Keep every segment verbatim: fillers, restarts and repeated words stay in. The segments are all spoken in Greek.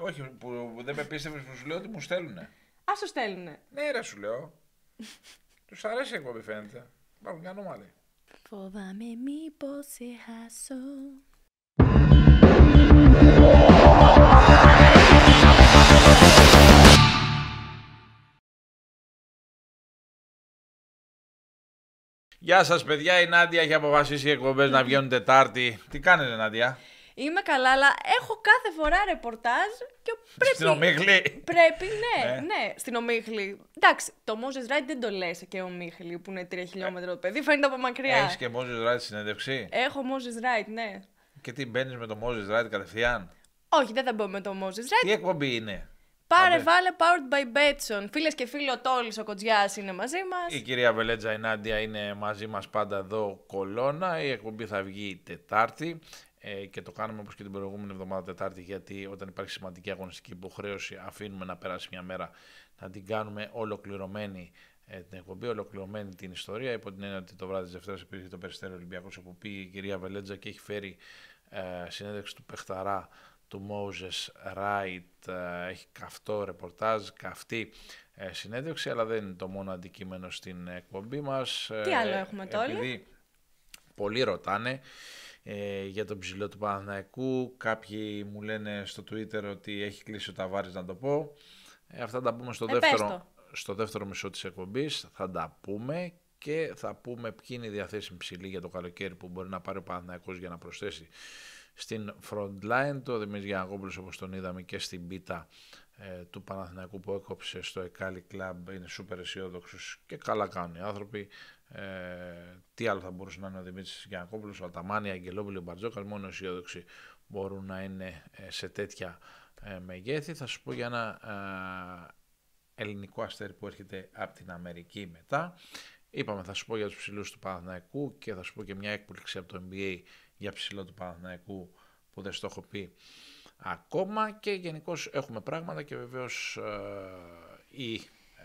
Όχι, που δεν με πίστευες που σου λέω ότι μου στέλνουνε. Α, σου στέλνουνε. Ναι, ρε, σου λέω. Τους αρέσει η εκπομπή, φαίνεται. Υπάρχουν και ανώμαλοι. Φοβάμαι μήπως σε χάσω. Γεια σας, παιδιά. Η Νάντια έχει αποφασίσει οι εκπομπές να βγαίνουν Τετάρτη. Τι κάνετε, Νάντια? Είμαι καλά, αλλά έχω κάθε φορά ρεπορτάζ και πρέπει... Στην Ομίχλη. Πρέπει, ναι, Ναι. ναι, στην Ομίχλη. Εντάξει, το Moses Wright δεν το λες και Ομίχλη που είναι τρία χιλιόμετρα το παιδί, φαίνεται από μακριά. Έχεις και Moses Wright συνέντευξη. Έχω Moses Wright, ναι. Και τι, μπαίνεις με το Moses Wright κατευθείαν? Όχι, δεν θα μπω με το Moses Wright. Τι εκπομπή είναι? Πάρε, Άντε. βάλε, powered by Betson. Φίλες και φίλοι, ο Τόλης, ο Κοτζιάς είναι μαζί μας. Η κυρία Βελέτζα, η Νάντια, είναι μαζί μας πάντα εδώ, Κολώνα. Η εκπομπή θα βγει Τετάρτη ε, και το κάνουμε όπως και την προηγούμενη εβδομάδα Τετάρτη, γιατί όταν υπάρχει σημαντική αγωνιστική υποχρέωση αφήνουμε να περάσει μια μέρα να την κάνουμε ολοκληρωμένη ε, την εκπομπή, ολοκληρωμένη την ιστορία, υπό την έννοια ότι το βράδυ της Δευτέρας υπήρχε το Περιστέριο Ολυμπιακός, όπου πήγε η κυρία Βελέτζα και έχει φέρει ε, συνέντευξη του Πεχταρά, του Moses Wright. Ε, έχει καυτό ρεπορτάζ, καυτή ε, συνέντευξη, αλλά δεν είναι το μόνο αντικείμενο στην εκπομπή μας. Τι άλλο έχουμε τώρα? Επειδή πολλοί ρωτάνε ε, για τον ψηλό του Παναθηναϊκού, κάποιοι μου λένε στο Twitter ότι έχει κλείσει ο Ταβάρης, να το πω. Ε, αυτά τα πούμε στο, Ε, δεύτερο, στο δεύτερο μισό της εκπομπής, θα τα πούμε και θα πούμε ποιοι είναι οι διαθέσιμοι ψηλοί για το καλοκαίρι που μπορεί να πάρει ο Παναθηναϊκός για να προσθέσει στην front line. Το Δημήτρης Γιαννακόπουλος, όπως τον είδαμε και στην πίτα ε, του Παναθηναϊκού που έκοψε στο Εκάλι Club, είναι σούπερ αισιόδοξος και καλά κάνουν οι άνθρωποι. Ε, τι άλλο θα μπορούσε να είναι ο Δημήτρης Γιαννακόπουλος, ο Αταμάνη, Αγγελόπουλο, ο Μπαρτζόκας, μόνο αισιόδοξοι μπορούν να είναι ε, σε τέτοια ε, μεγέθη. Θα σου πω για ένα ε, ελληνικό αστέρι που έρχεται από την Αμερική μετά. Είπαμε, θα σου πω για τους ψηλούς του Παναθηναϊκού και θα σου πω και μια έκπληξη από το N B A για ψηλό του Παναθηναϊκού που δεν στο έχω πει ακόμα, και γενικώς έχουμε πράγματα και βεβαίως ε, η, ε,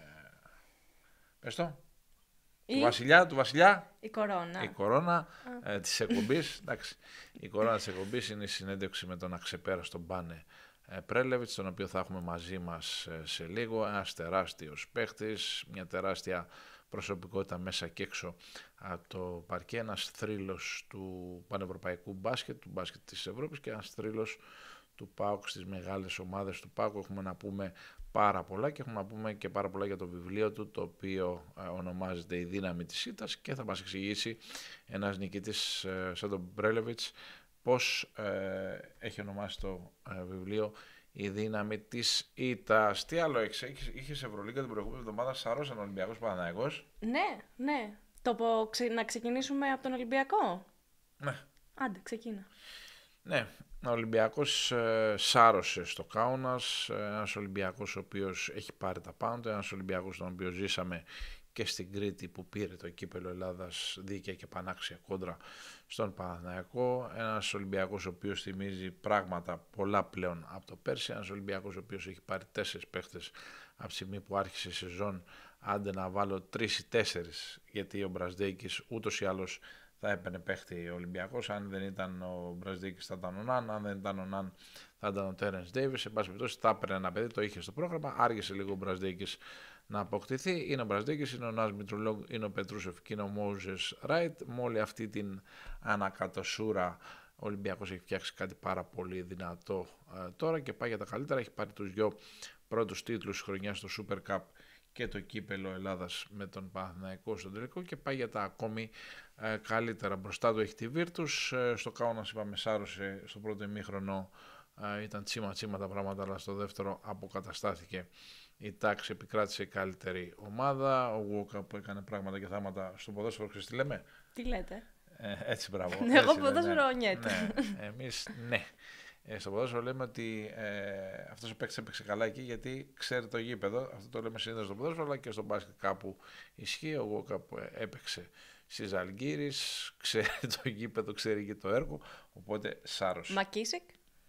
πες το, Η... του βασιλιά, του βασιλιά, η κορώνα. η κορώνα ε, της εκπομπής. Εντάξει, η κορώνα της εκπομπής είναι η συνέντευξη με τον αξεπέραστο Μπάνε Πρέλεβιτς, τον οποίο θα έχουμε μαζί μας σε λίγο. Ένας τεράστιος παίχτης, μια τεράστια προσωπικότητα μέσα και έξω από το παρκέ, ένας θρύλος του πανευρωπαϊκού μπάσκετ, του μπάσκετ της Ευρώπης, και ένας θρύλος του ΠΑΟΚ στις μεγάλες ομάδες του ΠΑΟΚ. Έχουμε να πούμε πάρα πολλά και έχουμε να πούμε και πάρα πολλά για το βιβλίο του, το οποίο ε, ονομάζεται «Η δύναμη της ήττας», και θα μας εξηγήσει ένας νικητής ε, σαν τον Πρέλεβιτς πώς ε, έχει ονομάσει το ε, βιβλίο «Η δύναμη της ήττας». Τι άλλο έχεις? Είχες, είχες Ευρωλίγκα την προηγούμενη εβδομάδα, σαρώσαν ο Ολυμπιακός Παναθηναϊκός. Ναι, ναι. Το πω, ξε... να ξεκινήσουμε από τον Ολυμπιακό. Ναι. Άντε, ξεκίνα. Ναι, ο Ολυμπιακός ε, σάρωσε στο Κάουνας, ένας Ολυμπιακός ο οποίος έχει πάρει τα πάνω του, ένας Ολυμπιακός τον οποίο ζήσαμε και στην Κρήτη που πήρε το κύπελο Ελλάδας δίκαια και πανάξια κόντρα στον Παναθηναϊκό, ένας Ολυμπιακός ο οποίος θυμίζει πράγματα πολλά πλέον από το πέρσι, ένας Ολυμπιακός ο οποίος έχει πάρει τέσσερις παίχτες από τη στιγμή που άρχισε η σεζόν, άντε να βάλω τρεις ή τέσσερις, γιατί ο Μπρασδέικης ούτως ή άλλως θα έπαιρνε παίχτη ο Ολυμπιακός. Αν δεν ήταν ο Μπραζδίκης θα ήταν ο Ναν, αν δεν ήταν ο Ναν θα ήταν ο Τέρενς Ντέιβις. Σε πάση περιπτώσει θα έπαιρνε ένα παιδί, το είχε στο πρόγραμμα, άργησε λίγο ο Μπραζδίκης να αποκτηθεί. Είναι ο Μπραζδίκης, είναι ο Νας Μητρουλόγκ, είναι ο Πετρούσεφ και είναι ο Μόζες Ράιτ. Με όλη αυτή την ανακατοσούρα ο Ολυμπιακός έχει φτιάξει κάτι πάρα πολύ δυνατό ε, τώρα και πάει για τα καλύτερα. Έχει πάρει τους δυο πρώτους τίτλους της χρονιάς στο Super Cup και το κύπελο Ελλάδας με τον Παναθηναϊκό στον τελικό, και πάει για τα ακόμη ε, καλύτερα. Μπροστά του έχει τη Βίρτους, ε, στο Κάουνας είπαμε σάρωσε στο πρώτο ημίχρονο, ε, ήταν τσίμα τσίμα τα πράγματα, αλλά στο δεύτερο αποκαταστάθηκε η τάξη, επικράτησε η καλύτερη ομάδα. Ο Γουόκα που έκανε πράγματα και θάματα στο ποδόσφαιρο, ξέρεις τι λέμε? Τι λέτε? Ε, έτσι, μπράβο. Εγώ ποδόσφαιρο νιέτ. Ναι, εμείς ναι. Ε, στο ποδόσφαιρο λέμε ότι ε, αυτός ο παίκτης έπαιξε καλά εκεί γιατί ξέρει το γήπεδο. Αυτό το λέμε συνήθως στο ποδόσφαιρο, αλλά και στο μπάσκετ κάπου ισχύει. Ο Γουόκα που έπαιξε στη Ζαλγκίρις, ξέρει το γήπεδο, ξέρει και το έργο, οπότε σάρωσε. Μακίσικ.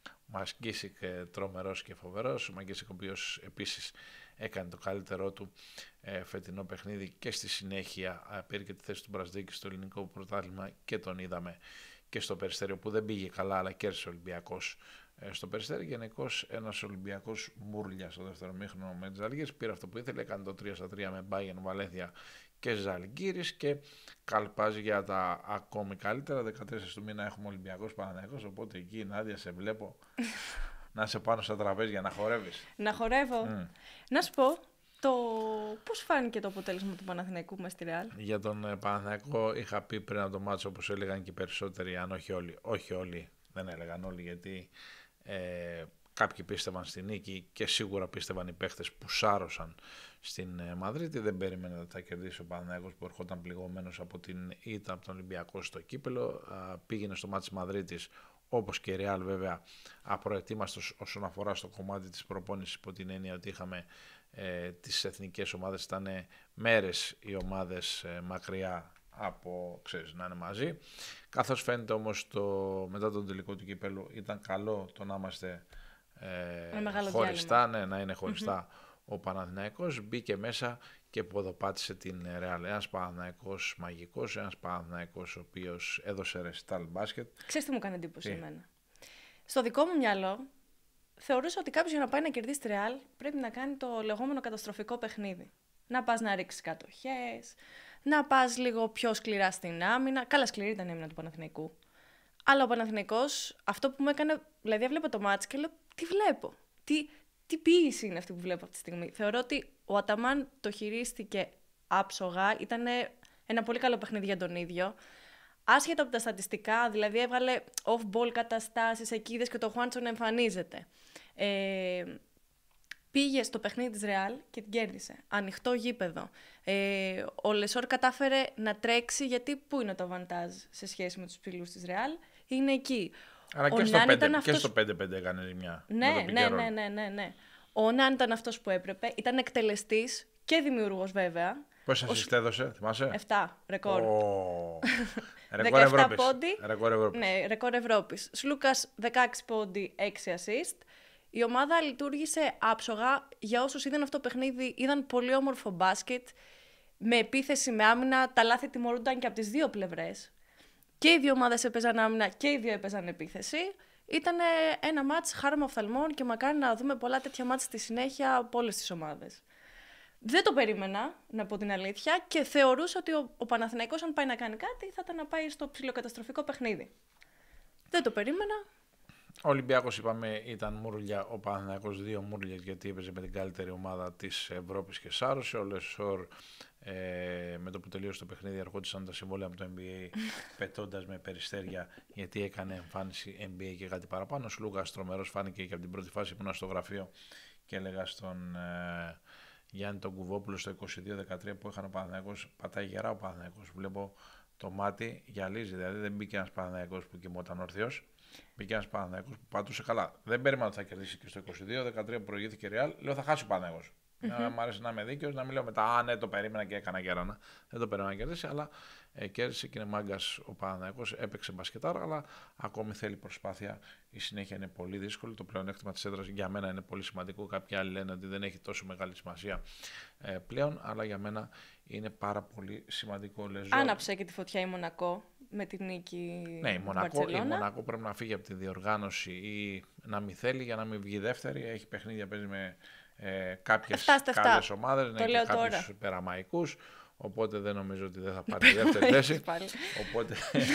Μακίσικ τρομερός και φοβερός. Ο Μακίσικ ο οποίος επίσης έκανε το καλύτερό του ε, φετινό παιχνίδι και στη συνέχεια ε, πήρε και τη θέση του Μπραζδίκη στο ελληνικό πρωτάθλημα και τον είδαμε και στο Περιστέριο που δεν πήγε καλά, αλλά κέρδισε ο Ολυμπιακός ε, στο Περιστέρι. Γενικώς ένας Ολυμπιακός μούρλια στο δεύτερο μήχρονο με τις Ζαλγκύρης. Πήρε αυτό που ήθελε, έκανε το τρία στα τρία με Μπάγεν, Βαλένθια και Ζαλγκύρης και καλπάζει για τα ακόμη καλύτερα. δεκατέσσερις του μήνα έχουμε Ολυμπιακός Παναθηναϊκός, οπότε εκεί Νάντια σε βλέπω να είσαι πάνω στα τραπέζια, να χορεύεις. Να χορεύω. Mm. Να σου πω, το... πώς φάνηκε το αποτέλεσμα του Παναθηναϊκού μες στη Ρεάλ? Για τον ε, Παναθηναϊκό είχα πει πριν από το μάτσο, όπως έλεγαν και οι περισσότεροι, αν όχι όλοι, όχι όλοι, δεν έλεγαν όλοι, γιατί ε, κάποιοι πίστευαν στη νίκη και σίγουρα πίστευαν οι παίχτες που σάρωσαν στην ε, Μαδρίτη. Δεν περίμενε ότι θα κερδίσει ο Παναθηναϊκός που ερχόταν πληγωμένος από την ήττα από τον Ολυμπιακό στο κύπελο. Α, πήγαινε στο μάτι της Μαδρίτης, όπως και η Ρεάλ βέβαια, απροετοίμαστος όσον αφορά στο κομμάτι της προπόνησης, υπό την έννοια ότι είχαμε ε, τις εθνικές ομάδες, ήταν μέρες οι ομάδες ε, μακριά από, ξέρεις, να είναι μαζί. Καθώς φαίνεται όμως το, μετά τον τελικό του κυπέλου ήταν καλό το να είμαστε ε, χωριστά, ναι, να είναι χωριστά. Mm-hmm. Ο Παναθηναϊκός μπήκε μέσα και ποδοπάτησε την Ρεάλ. Ένας Παναθηναϊκός μαγικός, ένας Παναθηναϊκός ο οποίος έδωσε ρεσιτάλ μπάσκετ. Ξέρεις τι μου κάνει εντύπωση τι? Εμένα. Στο δικό μου μυαλό θεωρούσα ότι κάποιος για να πάει να κερδίσει τη Ρεάλ πρέπει να κάνει το λεγόμενο καταστροφικό παιχνίδι. Να πας να ρίξεις κατοχές, να πας λίγο πιο σκληρά στην άμυνα. Καλά, σκληρή ήταν η άμυνα του Παναθηναϊκού. Αλλά ο Παναθηναϊκός, αυτό που μου έκανε, δηλαδή έβλεπα το μάτς και λέω τι βλέπω, τι, τι ποίηση είναι αυτή που βλέπω αυτή τη στιγμή. Θεωρώ ότι ο Αταμάν το χειρίστηκε άψογα, ήταν ένα πολύ καλό παιχνίδι για τον ίδιο. Άσχετα από τα στατιστικά, δηλαδή έβγαλε off-ball καταστάσεις, εκεί είδες και το Χουάντσο να εμφανίζεται. Ε, πήγε στο παιχνίδι της Ρεάλ και την κέρδισε. Ανοιχτό γήπεδο. Ε, ο Λεσόρ κατάφερε να τρέξει, γιατί πού είναι το βαντάζ σε σχέση με τους ψηλούς της Ρεάλ, είναι εκεί. Αλλά και στο, πέντε, και αυτός... στο πέντε πέντε έκανε ζημιά. Ναι, ναι, ναι, ναι, ναι, ναι. Ο Νάν ήταν αυτός που έπρεπε. Ήταν εκτελεστής και δημιουργός βέβαια. Πόσα assist έδωσε, θυμάσαι? επτά, ρεκόρ. Oh. Ρεκόρ Ευρώπης. Πόντι, ρεκόρ Ευρώπης. Ναι, ρεκόρ Ευρώπης. Σλούκας δεκαέξι πόντι, έξι assist. Η ομάδα λειτουργήσε άψογα. Για όσους είδαν αυτό το παιχνίδι, είδαν πολύ όμορφο μπάσκετ. Με επίθεση, με άμυνα. Τα λάθη τιμωρούνταν και από τις δύο πλευρές. Και οι δύο ομάδες έπαιζαν άμυνα και οι δύο έπαιζαν επίθεση. Ήταν ένα μάτς χάρμα οφθαλμών και μακάρι να δούμε πολλά τέτοια μάτς στη συνέχεια από όλες τις ομάδες. Δεν το περίμενα, να πω την αλήθεια, και θεωρούσα ότι ο, ο Παναθηναϊκός, αν πάει να κάνει κάτι, θα ήταν να πάει στο ψιλοκαταστροφικό παιχνίδι. Δεν το περίμενα. Ο Ολυμπιακός, είπαμε, ήταν μούρλια. Ο Παναθηναϊκός δύο μούρλιες, γιατί έπαιζε με την καλύτερη ομάδα της Ευρώπης και σάρωσε. Ο Λεσόρ, ε, με το που τελείωσε το παιχνίδι, ερχόντουσαν τα συμβόλαια από το N B A πετώντας με περιστέρια, γιατί έκανε εμφάνιση N B A και κάτι παραπάνω. Ο Σλούγας τρομερός φάνηκε και από την πρώτη φάση που ήμουν στο γραφείο και έλεγα στον ε, Γιάννη τον Κουβόπουλο στο είκοσι δύο δεκατρία που είχαν ο Παναθηναϊκός. Πατάει γερά ο Παναθηναϊκός. Βλέπω το μάτι γυαλίζει. Δηλαδή δεν μπήκε ένας Παναθηναϊκός που κοιμόταν ορθιός. Μπήκε ένας Παναθηναϊκός που πατούσε καλά. Δεν περίμενα ότι θα κερδίσει και στο είκοσι δύο δεκατρία που προηγήθηκε η Ρεάλ. Λέω θα χάσει ο Παναθηναϊκός. Mm-hmm. Μ' αρέσει να είμαι δίκαιος, να μην λέω μετά α, ναι, το περίμενα και έκανα κέρανα. Δεν το περίμενα να κερδίσει, αλλά ε, κέρδισε και είναι μάγκας ο Παναθηναϊκός. Έπαιξε μπασκετάρα, αλλά ακόμη θέλει προσπάθεια. Η συνέχεια είναι πολύ δύσκολη. Το πλεονέκτημα της έδρας για μένα είναι πολύ σημαντικό. Κάποιοι άλλοι λένε ότι δεν έχει τόσο μεγάλη σημασία ε, πλέον, αλλά για μένα είναι πάρα πολύ σημαντικό. Λεζό. Άναψε και τη φωτιά η Μονακό με τη νίκη. Ναι, η Μονακό, η Μονακό πρέπει να φύγει από τη διοργάνωση ή να μην θέλει για να μην βγει δεύτερη. Έχει παιχνίδια, παίζει με ε, κάποιες καλές ομάδες, ναι, και κάποιους περαμαϊκούς. Οπότε δεν νομίζω ότι δεν θα πάρει τη δεύτερη θέση. οπότε,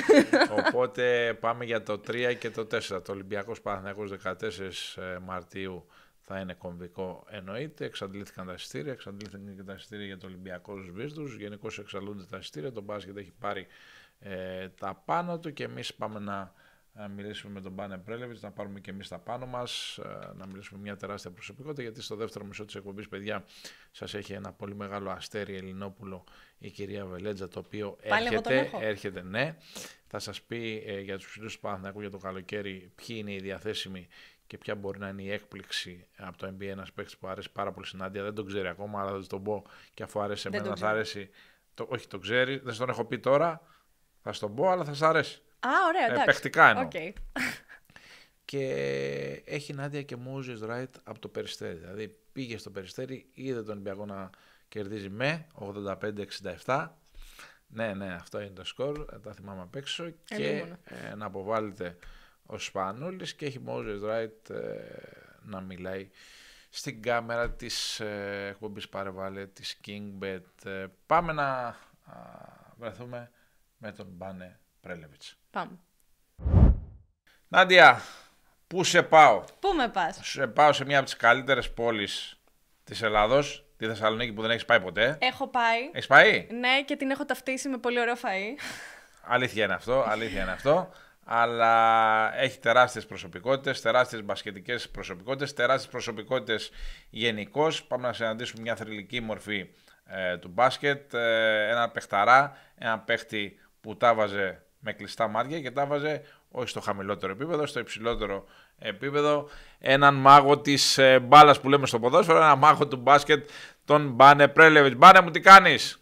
οπότε πάμε για το τρία και το τέσσερα. Το Ολυμπιακός Παναθηναϊκός δεκατέσσερις Μαρτίου θα είναι κομβικό, εννοείται. Εξαντλήθηκαν τα εισιτήρια, εξαντλήθηκαν και τα εισιτήρια για το Ολυμπιακό Σβίσδους. Γενικώς εξαντλούνται τα εισιτήρια. Το μπάσκετ έχει πάρει ε, τα πάνω του και εμείς πάμε να να μιλήσουμε με τον Μπάνε Πρέλεβιτς, να πάρουμε και εμείς τα πάνω μας, να μιλήσουμε μια τεράστια προσωπικότητα, γιατί στο δεύτερο μισό της εκπομπής, παιδιά, σας έχει ένα πολύ μεγάλο αστέρι Ελληνόπουλο, η κυρία Βελέτζα, το οποίο Πάλι έρχεται, έρχεται, ναι, θα σας πει ε, για τους ψηλούς του Παναθηναϊκού για το καλοκαίρι ποιοι είναι οι διαθέσιμοι και ποια μπορεί να είναι η έκπληξη από το N B A, ένας παίκτης που αρέσει πάρα πολύ στην Άντια, δεν τον ξέρει ακόμα, αλλά θα τον πω και αφού αρέσει εμένα θα αρέσει, το, όχι το ξέρει, δεν στον έχω πει τώρα, θα στον πω, αλλά θα σας αρέσει. Α, ωραία, εντάξει. Ε, παιχτικά εννοώ. Okay. Και έχει Νάντια και Moses Wright από το Περιστέρι. Δηλαδή πήγε στο Περιστέρι, είδε τον Ολυμπιακό να κερδίζει με ογδόντα πέντε εξήντα επτά. Ναι, ναι, αυτό είναι το σκορ. Τα θυμάμαι απ' έξω. Και ε, να αποβάλλεται ο Σπανούλης και έχει Moses Wright ε, να μιλάει στην κάμερα της ε, εκπομπής Πάρε της KingBet. Ε, πάμε να α, βρεθούμε με τον Μπάνε Πρέλεβιτς. Πάμε. Νάντια, πού σε πάω? Πού με πας? Σε πάω σε μια από τις καλύτερες πόλεις της Ελλάδος, τη Θεσσαλονίκη, που δεν έχεις πάει ποτέ. Έχω πάει. Έχεις πάει? Ναι, και την έχω ταυτίσει με πολύ ωραίο φαΐ. Αλήθεια είναι αυτό, αλήθεια είναι αυτό. Αλλά έχει τεράστιες προσωπικότητες, τεράστιες μπασκετικές προσωπικότητες, τεράστιες προσωπικότητες γενικώς. Πάμε να συναντήσουμε μια θρυλική μορφή ε, του μπάσκετ, ε, ένα παιχταρά, ένα παίχτη που τα βάζε με κλειστά μάτια και τα βάζε όχι στο χαμηλότερο επίπεδο, στο υψηλότερο επίπεδο. Έναν μάγο της ε, μπάλας που λέμε στο ποδόσφαιρο, έναν μάγο του μπάσκετ, τον Μπάνε Πρέλεβιτς. Μπάνε μου, τι κάνεις?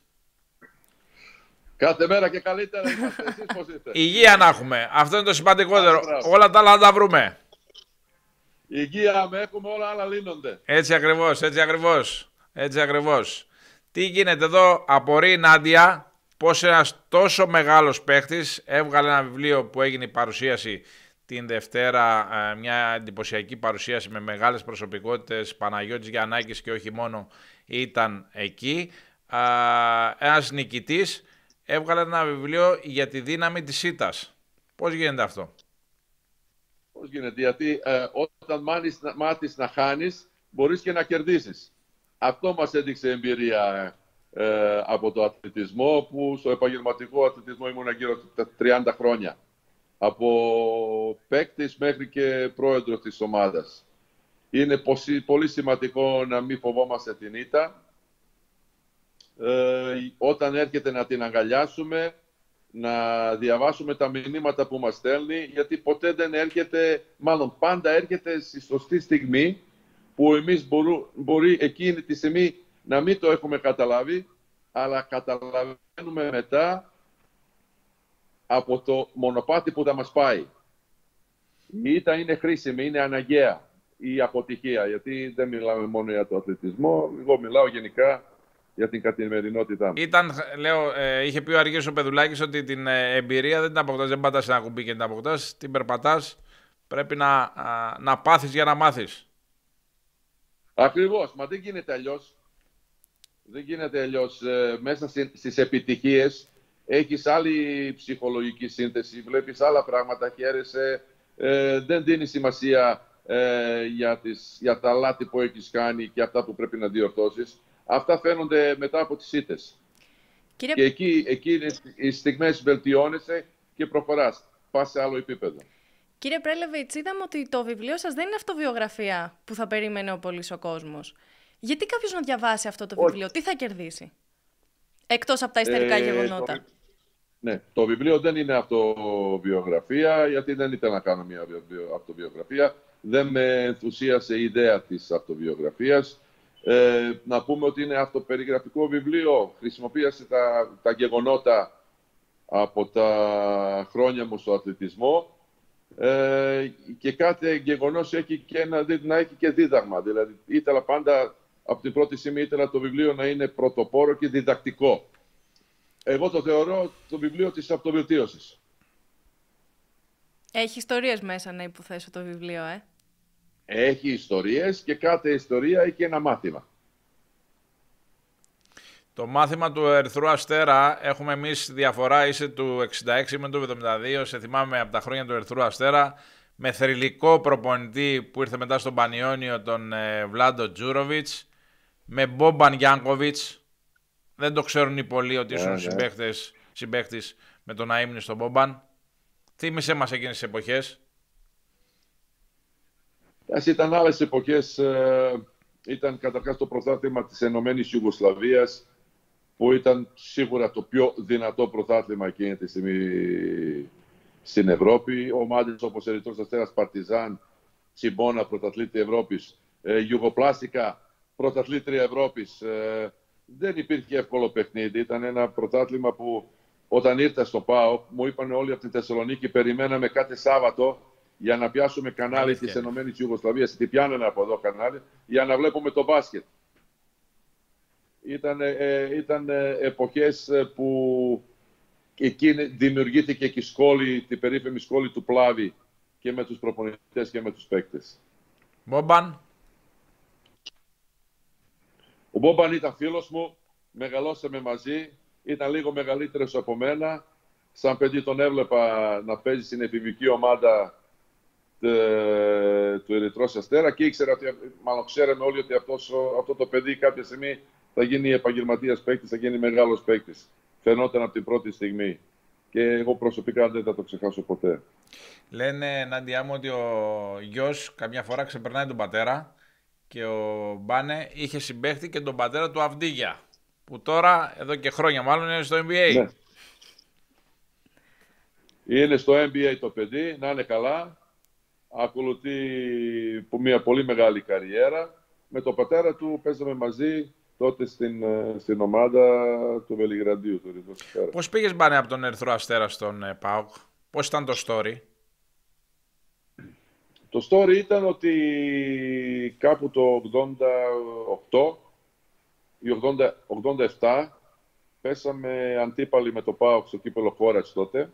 Κάθε μέρα και καλύτερα είμαστε. Εσείς πώς είστε? Υγεία να έχουμε. Αυτό είναι το σημαντικότερο. Όλα τα άλλα να τα βρούμε. Υγεία με έχουμε, όλα άλλα λύνονται. Έτσι ακριβώς, έτσι ακριβώς. Έτσι ακριβώς. Τι γίνεται εδώ? Απορεί η Νάντια πως ένας τόσο μεγάλος παίχτης έβγαλε ένα βιβλίο που έγινε η παρουσίαση την Δευτέρα, μια εντυπωσιακή παρουσίαση με μεγάλες προσωπικότητες. Παναγιώτης Γιαννάκης και όχι μόνο ήταν εκεί. Ένας νικητής έβγαλε ένα βιβλίο για τη δύναμη της ήττας. Πώς γίνεται αυτό? Πώς γίνεται? Γιατί ε, όταν μάθεις, μάθεις να χάνεις, μπορείς και να κερδίσεις. Αυτό μας έδειξε εμπειρία ε, από το αθλητισμό, που στο επαγγελματικό αθλητισμό ήμουν γύρω τα τριάντα χρόνια. Από παίκτης μέχρι και πρόεδρος της ομάδας. Είναι πολύ σημαντικό να μην φοβόμαστε την ήττα. Ε, όταν έρχεται να την αγκαλιάσουμε, να διαβάσουμε τα μηνύματα που μας στέλνει, γιατί ποτέ δεν έρχεται, μάλλον πάντα έρχεται στη σωστή στιγμή, που εμείς μπορού, μπορεί εκείνη τη στιγμή να μην το έχουμε καταλάβει, αλλά καταλαβαίνουμε μετά από το μονοπάτι που θα μας πάει. Η ήττα είναι χρήσιμη, είναι αναγκαία η αποτυχία, γιατί δεν μιλάμε μόνο για το αθλητισμό, εγώ μιλάω γενικά για την καθημερινότητά μου. Ήταν, λέω, ε, είχε πει ο Αργύρης ο Πεδουλάκης ότι την ε, εμπειρία δεν την αποκτάς, δεν πατάς ένα κουμπί και την αποκτάς, την περπατάς, πρέπει να, α, να πάθεις για να μάθεις. Ακριβώς, μα δεν γίνεται αλλιώς. Δεν γίνεται αλλιώς. Ε, μέσα στις επιτυχίες έχεις άλλη ψυχολογική σύνθεση, βλέπεις άλλα πράγματα, χαίρεσαι, ε, δεν δίνει σημασία ε, για, τις, για τα λάθη που έχεις κάνει και αυτά που πρέπει να διορθώσεις. Αυτά φαίνονται μετά από τις ήττες. Κύριε... Και εκεί, εκεί οι στιγμές βελτιώνεσαι και προχωράς. Πας σε άλλο επίπεδο. Κύριε Πρέλεβιτς, είδαμε ότι το βιβλίο σας δεν είναι αυτοβιογραφία που θα περίμενε ο πολύς ο κόσμος. Γιατί κάποιος να διαβάσει αυτό το βιβλίο, τι θα κερδίσει? Εκτός από τα ιστορικά ε, γεγονότα. Το... Ναι, το βιβλίο δεν είναι αυτοβιογραφία, γιατί δεν ήθελα να κάνω μια αυτοβιογραφία. Δεν με ενθουσίασε η ιδέα της αυτοβιογραφίας. Ε, να πούμε ότι είναι αυτοπεριγραφικό βιβλίο. Χρησιμοποίησε τα, τα γεγονότα από τα χρόνια μου στο αθλητισμό, ε, και κάθε γεγονός έχει και ένα, να έχει και δίδαγμα. Δηλαδή, ήθελα πάντα, από την πρώτη στιγμή ήθελα το βιβλίο να είναι πρωτοπόρο και διδακτικό. Εγώ το θεωρώ το βιβλίο της αυτοβελτίωσης. Έχει ιστορίες μέσα, να υποθέσω, το βιβλίο, ε. Έχει ιστορίες και κάθε ιστορία έχει ένα μάθημα. Το μάθημα του Ερυθρού Αστέρα, έχουμε εμείς διαφορά, είσαι του εξήντα έξι με του εβδομήντα δύο, σε θυμάμαι από τα χρόνια του Ερυθρού Αστέρα, με θρυλικό προπονητή που ήρθε μετά στον Πανιόνιο, τον ε, Βλάντο Τζούροβιτς, με Μπόμπαν Γιάνκοβιτς, δεν το ξέρουν οι πολλοί ότι ήσουν yeah, yeah. συμπαίχτης με τον Αείμνη στον Μπόμπαν. Θύμισε μας εκείνες τις εποχές. Ας ήταν άλλες εποχές, ε, ήταν καταρχάς το πρωτάθλημα της Ενωμένης Ιουγκοσλαβίας, που ήταν σίγουρα το πιο δυνατό πρωτάθλημα εκείνη τη στιγμή στην Ευρώπη. Ομάδες όπως Ερυθρός Αστέρας, Παρτιζάν, Τσιμπόνα, πρωταθλήτρια Ευρώπης, ε, Γιουγκοπλάστικα, πρωταθλήτρια Ευρώπης. Ε, δεν υπήρχε εύκολο παιχνίδι. Ήταν ένα πρωτάθλημα που όταν ήρθα στο ΠΑΟΚ, μου είπαν όλοι από τη Θεσσαλονίκη, περιμέναμε κάθε Σάββατο για να πιάσουμε κανάλι της Ενωμένης Ιουγκοσλαβίας. Τι πιάνανε από εδώ κανάλι, για να βλέπουμε το μπάσκετ. Ήταν, ε, ήταν ε, εποχές που εκεί δημιουργήθηκε και η σκόλη, την περίφημη σκόλη του Πλάβη, και με τους προπονητές και με τους παίκτες. Μπόμπαν. Ο Μπόμπαν ήταν φίλος μου, μεγαλώσαμε μαζί, ήταν λίγο μεγαλύτερος από μένα. Σαν παιδί τον έβλεπα να παίζει στην εφηβική ομάδα τε, του Ερυθρός Αστέρα και ήξερα ότι, μάλλον ξέραμε όλοι ότι αυτός, αυτό το παιδί κάποια στιγμή θα γίνει επαγγελματίας παίκτης, θα γίνει μεγάλος παίκτης. Φαινόταν από την πρώτη στιγμή. Και εγώ προσωπικά δεν θα το ξεχάσω ποτέ. Λένε, Νάντια μου, ότι ο γιος καμιά φορά ξεπερνάει τον πατέρα και ο Μπάνε είχε συμπαίχτη και τον πατέρα του Αυδίγια, που τώρα, εδώ και χρόνια μάλλον, είναι στο N B A. Ναι. Είναι στο N B A το παιδί, να είναι καλά. Ακολουθεί μια πολύ μεγάλη καριέρα. Με τον πατέρα του παίζαμε μαζί τότε στην, στην ομάδα του Βελιγραντίου. Του Πώς πήγες, Μπάνε, από τον Ερυθρό Αστέρα στον ε, ΠΑΟΚ? Πώς ήταν το story? Το story ήταν ότι κάπου το ογδόντα οκτώ ή ογδόντα, ογδόντα επτά πέσαμε αντίπαλοι με το ΠΑΟΚ στο κύπελλο Χώρας τότε.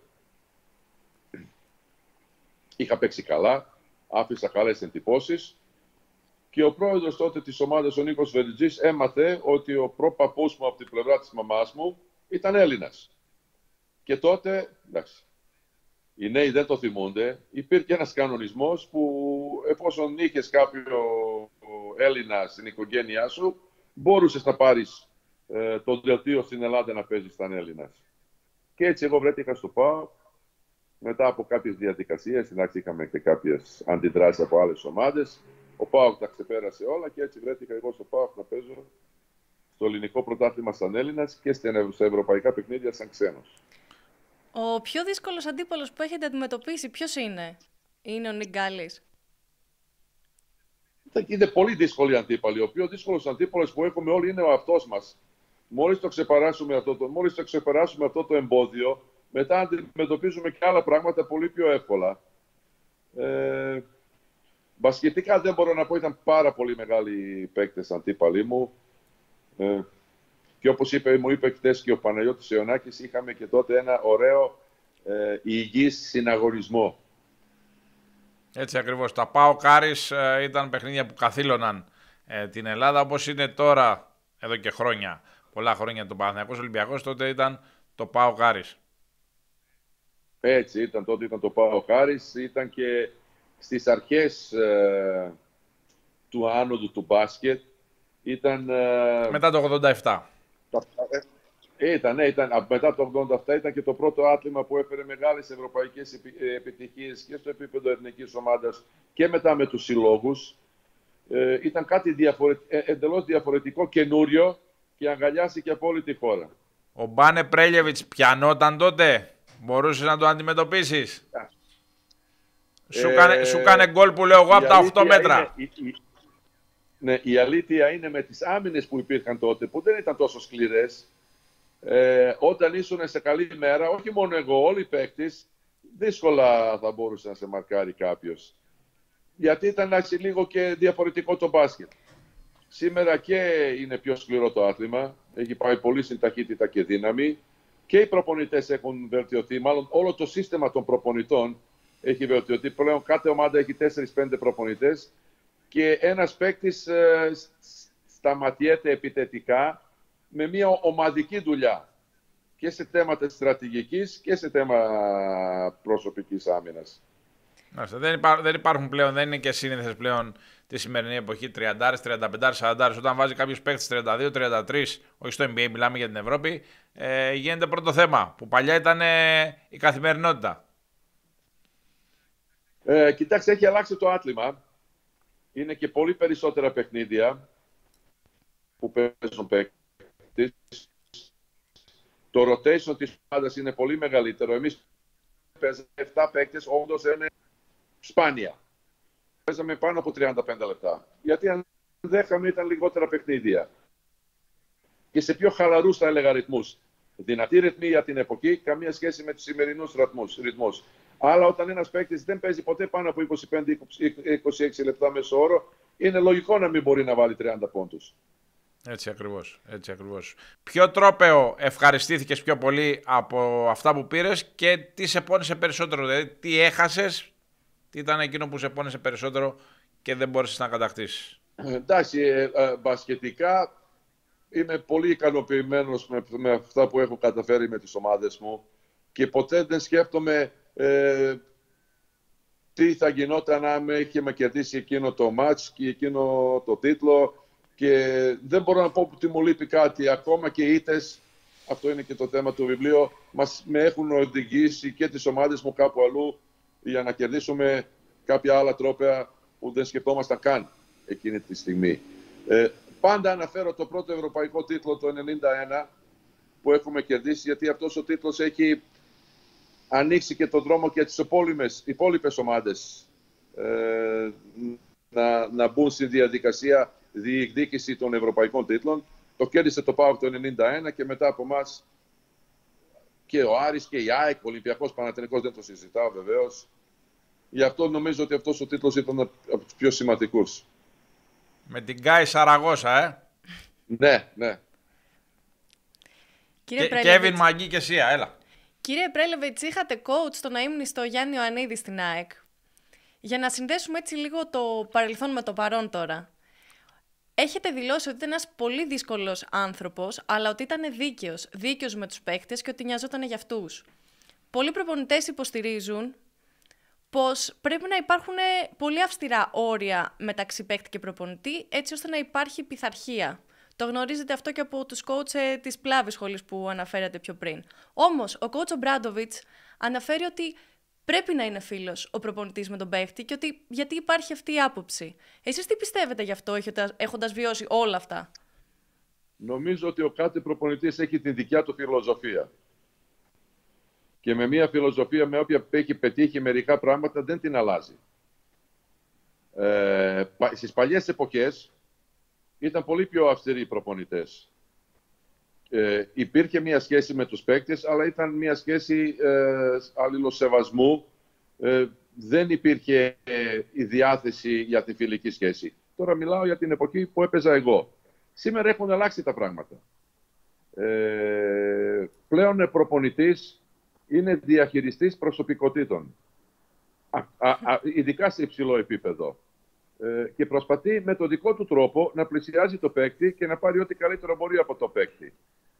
Είχα παίξει καλά, άφησα καλές εντυπώσεις και ο πρόεδρος τότε της ομάδας, ο Νίκος Βεριτζής, έμαθε ότι ο προπαππούς μου από την πλευρά της μαμάς μου ήταν Έλληνας. Και τότε, εντάξει, οι νέοι δεν το θυμούνται, υπήρχε ένας κανονισμός που εφόσον είχες κάποιο Έλληνα στην οικογένειά σου, μπορούσες να πάρεις ε, το δελτίο στην Ελλάδα να παίζεις σαν Έλληνας. Και έτσι εγώ βρέθηκα στο ΠΑΟΚ. Μετά από κάποιες διαδικασίες, εντάξει, είχαμε και κάποιες αντιδράσεις από άλλες ομάδες. Ο ΠΑΟΚ τα ξεπέρασε όλα και έτσι βρέθηκα εγώ στο ΠΑΟΚ να παίζω στο ελληνικό πρωτάθλημα σαν Έλληνας και στα ευρωπαϊκά παιχνίδια σαν ξένος. Ο πιο δύσκολος αντίπαλος που έχετε αντιμετωπίσει ποιος είναι? Είναι ο Νικ Γκάλης? Είναι πολύ δύσκολοι αντίπαλοι. Ο πιο δύσκολος αντίπαλος που έχουμε όλοι είναι ο αυτός μας. Μόλις το ξεπεράσουμε αυτό το, μόλις το ξεπεράσουμε αυτό το εμπόδιο, μετά αντιμετωπίζουμε και άλλα πράγματα πολύ πιο εύκολα. Ε, μπασκετικά δεν μπορώ να πω, ήταν πάρα πολύ μεγάλοι παίκτες αντίπαλοι μου. Ε, και όπως είπε, μου είπε χτες και ο Παναγιώτης Ιωνάκης, είχαμε και τότε ένα ωραίο ε, υγιής συναγωνισμό. Έτσι ακριβώς. Τα ΠΑΟΚ Άρης ε, ήταν παιχνίδια που καθήλωναν ε, την Ελλάδα, όπως είναι τώρα, εδώ και χρόνια, πολλά χρόνια το Παναθηναϊκός Ολυμπιακός, τότε ήταν το ΠΑΟΚ Άρης. Έτσι ήταν, τότε ήταν το ΠΑΟΚ Άρης, ήταν και στις αρχές ε, του άνοδου του μπάσκετ. Ήταν, ε, μετά το ογδόντα επτά. Ήταν, ναι, ήταν, μετά το ογδόντα επτά ήταν και το πρώτο άθλημα που έφερε μεγάλες ευρωπαϊκές επιτυχίες και στο επίπεδο εθνικής ομάδας και μετά με τους συλλόγους. Ε, ήταν κάτι διαφορετικό, εντελώς διαφορετικό, καινούριο και αγκαλιάστηκε από όλη τη χώρα. Ο Μπάνε Πρέλιεβιτς πιανόταν τότε? Μπορούσες να το αντιμετωπίσεις? Ε, σου, κάνε, σου κάνε γκολ που λέω εγώ από τα οκτώ μέτρα. Είναι, η, η, ναι, η αλήθεια είναι με τις άμυνες που υπήρχαν τότε, που δεν ήταν τόσο σκληρές, ε, όταν ήσουν σε καλή μέρα, όχι μόνο εγώ, όλοι οι παίκτες, δύσκολα θα μπορούσε να σε μαρκάρει κάποιος. Γιατί ήταν έτσι λίγο και διαφορετικό το μπάσκετ. Σήμερα και είναι πιο σκληρό το άθλημα, έχει πάει πολύ στην ταχύτητα και δύναμη και οι προπονητές έχουν βελτιωθεί, μάλλον όλο το σύστημα των προπονητών έχει βελτιωθεί. Πλέον κάθε ομάδα έχει τέσσερις πέντε προπονητές και ένας παίκτης ε, σταματιέται επιθετικά με μια ομαδική δουλειά και σε θέματα στρατηγικής και σε θέμα προσωπικής άμυνας. Δεν, υπά, δεν υπάρχουν πλέον, δεν είναι και σύνηθες πλέον τη σημερινή εποχή τριάντα, τριάντα πέντε, σαράντα. Όταν βάζει κάποιος παίκτης τριάντα δύο τριάντα τρία, όχι στο N B A, μιλάμε για την Ευρώπη, ε, γίνεται πρώτο θέμα, που παλιά ήταν ε, η καθημερινότητα. Ε, κοιτάξτε, έχει αλλάξει το άθλημα. Είναι και πολύ περισσότερα παιχνίδια που παίζουν παίκτες. Το rotation της ομάδας είναι πολύ μεγαλύτερο. Εμείς παίζαμε επτά παίκτες, όντως είναι σπάνια. Παίζαμε πάνω από τριάντα πέντε λεπτά. Γιατί αν δέχαμε ήταν λιγότερα παιχνίδια. Και σε πιο χαλαρούς, θα έλεγα, ρυθμούς. Δυνατή ρυθμή για την εποχή, καμία σχέση με τους σημερινούς ρυθμούς. Αλλά όταν ένας παίκτης δεν παίζει ποτέ πάνω από είκοσι πέντε με είκοσι έξι λεπτά μέσο όρο, είναι λογικό να μην μπορεί να βάλει τριάντα πόντους. Έτσι ακριβώς, έτσι ακριβώς. Ποιο τρόπαιο ευχαριστήθηκες πιο πολύ από αυτά που πήρες και τι σε πόνισε περισσότερο? Δηλαδή, τι έχασες Τι ήταν εκείνο που σε πόνεσε περισσότερο και δεν μπόρεσες να κατακτήσεις? Εντάξει, ε, ε, μπασκετικά είμαι πολύ ικανοποιημένος με, με αυτά που έχω καταφέρει με τις ομάδες μου και ποτέ δεν σκέφτομαι ε, τι θα γινόταν αν είχαμε κερδίσει εκείνο το μάτς και εκείνο το τίτλο, και δεν μπορώ να πω ότι μου λείπει κάτι. Ακόμα και οι ήττες, αυτό είναι και το θέμα του βιβλίου, μας με έχουν οδηγήσει και τις ομάδες μου κάπου αλλού για να κερδίσουμε κάποια άλλα τρόπαια που δεν σκεφτόμασταν καν εκείνη τη στιγμή. Ε, πάντα αναφέρω το πρώτο ευρωπαϊκό τίτλο το ενενήντα ένα που έχουμε κερδίσει, γιατί αυτός ο τίτλος έχει ανοίξει και τον δρόμο και τις υπόλοιπες ομάδες ε, να, να μπουν στη διαδικασία διεκδίκηση των ευρωπαϊκών τίτλων. Το κέρδισε το ΠΑΟΚ το ενενήντα ένα και μετά από εμάς και ο Άρης και η ΑΕΚ, ο Ολυμπιακός, Παναθηναϊκός, δεν το συζητάω βεβαίως. Γι' αυτό νομίζω ότι αυτός ο τίτλος ήταν από τους πιο σημαντικούς. Με την Γκάι Σαραγώσα, ε! Ναι, ναι. Κύριε και, Κέβιν Μαγκή και Σία, έλα. Κύριε Πρέλεβιτς, είχατε coach στον αείμνηστο Γιάννη Ιωαννίδη στην ΑΕΚ. Για να συνδέσουμε έτσι λίγο το παρελθόν με το παρόν τώρα. Έχετε δηλώσει ότι ήταν ένας πολύ δύσκολος άνθρωπος, αλλά ότι ήταν δίκαιος, δίκαιος με τους παίκτες και ότι νοιαζόταν για αυτούς. Πολλοί προπονητές υποστηρίζουν πως πρέπει να υπάρχουν πολύ αυστηρά όρια μεταξύ παίκτη και προπονητή, έτσι ώστε να υπάρχει πειθαρχία. Το γνωρίζετε αυτό και από τους coach της Πλάβης σχολής που αναφέρατε πιο πριν. Όμως, ο coach Ομπράντοβιτς αναφέρει ότι πρέπει να είναι φίλος ο προπονητής με τον παίκτη και ότι γιατί υπάρχει αυτή η άποψη. Εσείς τι πιστεύετε γι' αυτό, έχοντας βιώσει όλα αυτά? Νομίζω ότι ο κάθε προπονητής έχει την δικιά του φιλοσοφία. Και με μια φιλοσοφία με όποια έχει πετύχει μερικά πράγματα δεν την αλλάζει. Ε, στις παλιές εποχές ήταν πολύ πιο αυστηροί οι προπονητές. Ε, υπήρχε μια σχέση με τους παίκτες, αλλά ήταν μια σχέση ε, αλληλοσεβασμού. Ε, δεν υπήρχε ε, η διάθεση για τη φιλική σχέση. Τώρα μιλάω για την εποχή που έπαιζα εγώ. Σήμερα έχουν αλλάξει τα πράγματα. Ε, πλέον προπονητής είναι διαχειριστής προσωπικότητων. Α, α, α, ειδικά σε υψηλό επίπεδο. Ε, και προσπαθεί με τον δικό του τρόπο να πλησιάζει το παίκτη και να πάρει ό,τι καλύτερο μπορεί από το παίκτη.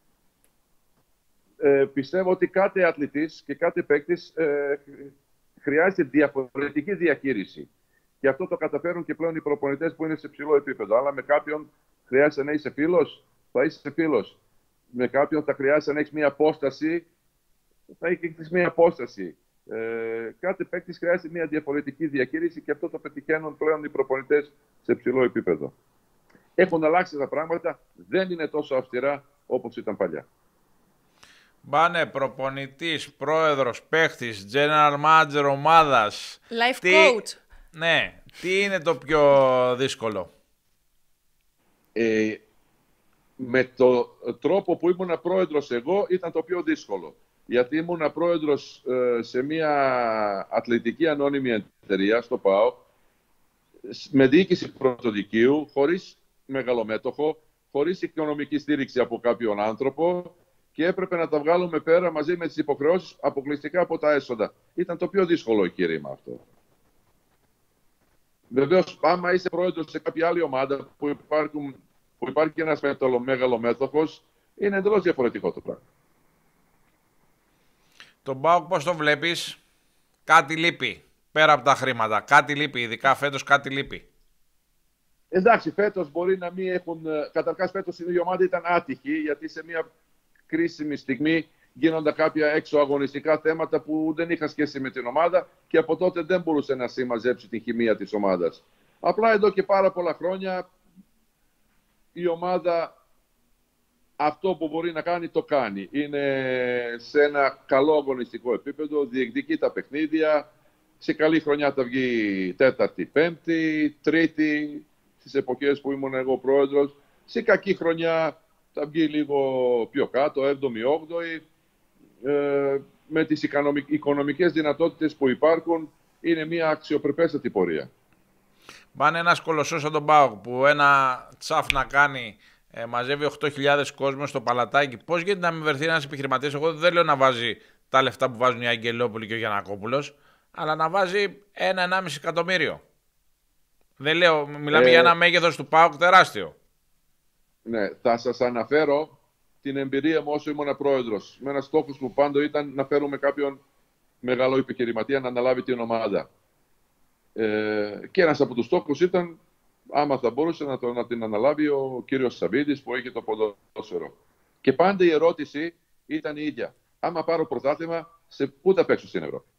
Ε, πιστεύω ότι κάθε αθλητής και κάθε παίκτης ε, χρειάζεται διαφορετική διαχείριση. Και αυτό το καταφέρουν και πλέον οι προπονητές που είναι σε ψηλό επίπεδο. Αλλά με κάποιον χρειάζεται να είσαι φίλος, θα είσαι φίλος. Με κάποιον θα χρειάζεται να έχεις μια απόσταση, θα έχεις μια απόσταση. Ε, κάθε παίκτης χρειάζεται μια διαφορετική διαχείριση και αυτό το πετυχαίνουν πλέον οι προπονητές σε ψηλό επίπεδο. Έχουν αλλάξει τα πράγματα, δεν είναι τόσο αυστηρά όπως ήταν παλιά. Μπάνε, προπονητής, πρόεδρος, παίχτης, general manager ομάδας. Life τι... coach. Ναι, τι είναι το πιο δύσκολο? Ε, με το τρόπο που ήμουν πρόεδρος εγώ ήταν το πιο δύσκολο. Γιατί ήμουν πρόεδρος ε, σε μια αθλητική ανώνυμη εταιρεία, στο ΠΑΟΚ, με διοίκηση πρωτοδικείου, χωρίς μεγαλομέτωχο, χωρίς οικονομική στήριξη από κάποιον άνθρωπο και έπρεπε να τα βγάλουμε πέρα μαζί με τις υποχρεώσεις αποκλειστικά από τα έσοδα. Ήταν το πιο δύσκολο εγχείρημα αυτό. Βεβαίως, άμα είσαι πρόεδρος σε κάποια άλλη ομάδα που, υπάρχουν, που υπάρχει και ένας μεγαλομέτωχος, είναι εντελώς διαφορετικό το πράγμα. Τον ΠΑΟΚ πώς το βλέπεις? Κάτι λείπει πέρα από τα χρήματα. Κάτι λείπει, ειδικά φέτος κάτι λείπει. Εντάξει, φέτος μπορεί να μην έχουν... Καταρχάς φέτος η ομάδα ήταν άτυχη, γιατί σε μια κρίσιμη στιγμή γίνονταν κάποια έξω αγωνιστικά θέματα που δεν είχαν σχέση με την ομάδα και από τότε δεν μπορούσε να συμμαζέψει την χημεία της ομάδας. Απλά εδώ και πάρα πολλά χρόνια η ομάδα αυτό που μπορεί να κάνει το κάνει. Είναι σε ένα καλό αγωνιστικό επίπεδο, διεκδικεί τα παιχνίδια, σε καλή χρονιά θα βγει τέταρτη, πέμπτη, τρίτη, στις εποχές που ήμουν εγώ πρόεδρος, σε κακή χρονιά θα βγει λίγο πιο κάτω, έβδομη, όγδοη. Ε, με τις οικονομικές δυνατότητες που υπάρχουν, είναι μια αξιοπρεπέστατη πορεία. Πάνε ένας κολοσσός σαν τον ΠΑΟΚ που ένα τσαφ να κάνει, ε, μαζεύει οκτώ χιλιάδες κόσμο στο παλατάκι. Πώς γίνεται να μην βρεθεί ένας επιχειρηματίας? Εγώ δεν λέω να βάζει τα λεφτά που βάζουν οι Αγγελόπουλοι και ο Γιαννακόπουλος, αλλά να βάζει ένα ενάμιση εκατομμύριο. Δεν λέω, μιλάμε ε, για ένα μέγεθος του ΠΑΟΚ τεράστιο. Ναι, θα σας αναφέρω την εμπειρία μου όσο ήμουν πρόεδρος. Με ένα στόχος που πάντο ήταν να φέρουμε κάποιον μεγάλο επιχειρηματία να αναλάβει την ομάδα. Ε, και ένας από τους στόχους ήταν, άμα θα μπορούσε να, το, να την αναλάβει ο κύριος Σαββίδης που έχει το ποδόσφαιρο. Και πάντα η ερώτηση ήταν η ίδια. Άμα πάρω πρωτάθλημα, σε πού θα παίξω στην Ευρώπη?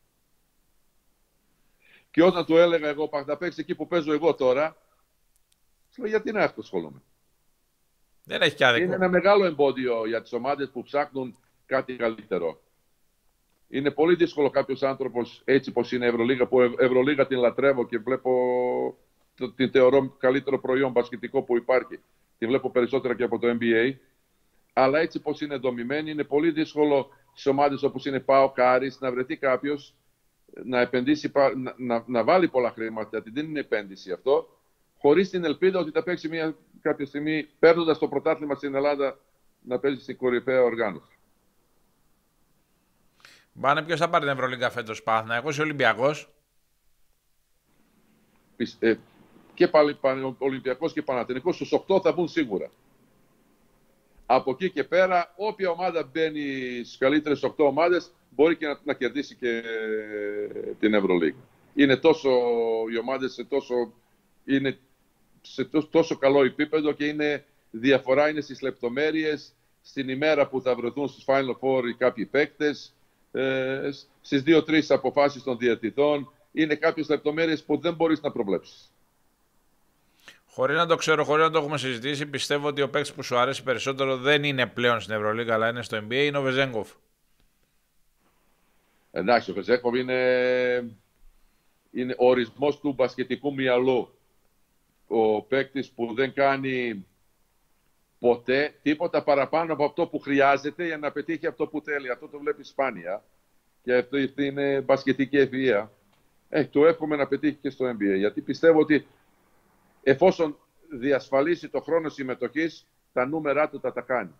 Και όταν του έλεγα εγώ, θα παίξει εκεί που παίζω εγώ τώρα, σου λέω, γιατί να ασχολούμαι? Δεν έχει και άδικο. Είναι ένα μεγάλο εμπόδιο για τις ομάδες που ψάχνουν κάτι καλύτερο. Είναι πολύ δύσκολο κάποιος άνθρωπος, έτσι πως είναι η Ευρωλίγα, που η Ευρωλίγα την λατρεύω και βλέπω, την θεωρώ καλύτερο προϊόν μπασκετικό που υπάρχει. Τη βλέπω περισσότερα και από το N B A. Αλλά έτσι πως είναι δομημένη, είναι πολύ δύσκολο στις ομάδες όπως είναι ΠΑΟΚ, Άρης, να βρεθεί κάποιος να επενδύσει, να, να, να βάλει πολλά χρήματα, γιατί δεν είναι επένδυση αυτό, χωρίς την ελπίδα ότι θα παίξει μια, κάποια στιγμή, παίρνοντας το πρωτάθλημα στην Ελλάδα, να παίζει στην κορυφαία οργάνωση. Μπάνε, ποιος θα πάρει την Ευρωλίγκα φέτος? Παναθηναϊκός ή Ολυμπιακός? Ε, και πάλι Ολυμπιακός και Παναθηναϊκός, στους οκτώ θα μπουν σίγουρα. Από εκεί και πέρα, όποια ομάδα μπαίνει στις καλύτερες οκτώ ομάδες, μπορεί και να, να κερδίσει και την Ευρωλίγα. Είναι τόσο, οι ομάδες σε τόσο, είναι σε τόσο, τόσο καλό επίπεδο και είναι, διαφορά είναι στις λεπτομέρειες, στην ημέρα που θα βρεθούν στους Final Four οι κάποιοι παίκτες, ε, στις δύο-τρεις αποφάσεις των διαιτητών. Είναι κάποιες λεπτομέρειες που δεν μπορείς να προβλέψεις. Χωρίς να το ξέρω, χωρίς να το έχουμε συζητήσει, πιστεύω ότι ο παίκτης που σου αρέσει περισσότερο δεν είναι πλέον στην Ευρωλίγα, αλλά είναι στο N B A, είναι ο Βεζέγκοφ. Εντάξει, ο Βεζέγκοφ είναι, είναι ο ορισμός του μπασκετικού μυαλού. Ο παίκτης που δεν κάνει ποτέ τίποτα παραπάνω από αυτό που χρειάζεται για να πετύχει αυτό που θέλει. Αυτό το βλέπει σπάνια. Και αυτό είναι μπασκετική ευφυΐα. Ε, το εύχομαι να πετύχει και στο N B A. Γιατί πιστεύω ότι εφόσον διασφαλίσει το χρόνο συμμετοχής, τα νούμερά του θα τα κάνει.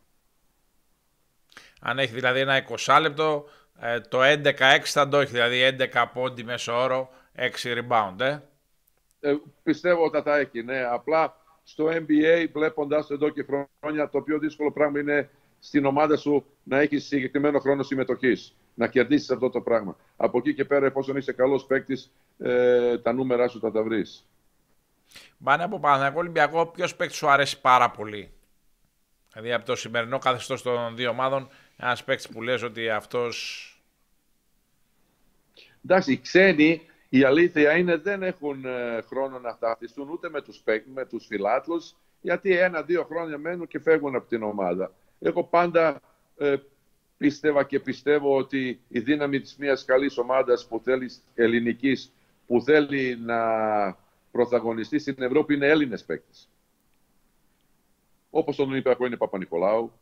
Αν έχει δηλαδή ένα είκοσι λεπτό, το έντεκα έξι θα το έχει, δηλαδή έντεκα πόντι μέσο όρο, έξι rebound, ε. ε πιστεύω ότι θα τα έχει, ναι. Απλά στο N B A, βλέποντας εδώ και χρόνια, το πιο δύσκολο πράγμα είναι στην ομάδα σου να έχεις συγκεκριμένο χρόνο συμμετοχής. Να κερδίσεις αυτό το πράγμα. Από εκεί και πέρα, εφόσον είσαι καλός παίκτης, ε, τα νούμερά σου θα τα βρεις. Μπάνε, από Παναθηναϊκό Ολυμπιακό, ποιος παίκτης σου αρέσει πάρα πολύ? Δηλαδή από το σημερινό καθεστώς των δύο ομάδων, ένας παίκτης που λες ότι αυτός... Εντάξει, οι ξένοι, η αλήθεια είναι δεν έχουν ε, χρόνο να ταυτιστούν ούτε με τους, με τους φιλάθλους, γιατί ένα-δύο χρόνια μένουν και φεύγουν από την ομάδα. Εγώ πάντα ε, πίστευα και πιστεύω ότι η δύναμη της μιας καλής ομάδας που θέλει, ελληνικής, που θέλει να πρωταγωνιστεί στην Ευρώπη είναι Έλληνες παίκτες. Όπως στον Ολυμπιακό είναι Παπα-Νικολάου.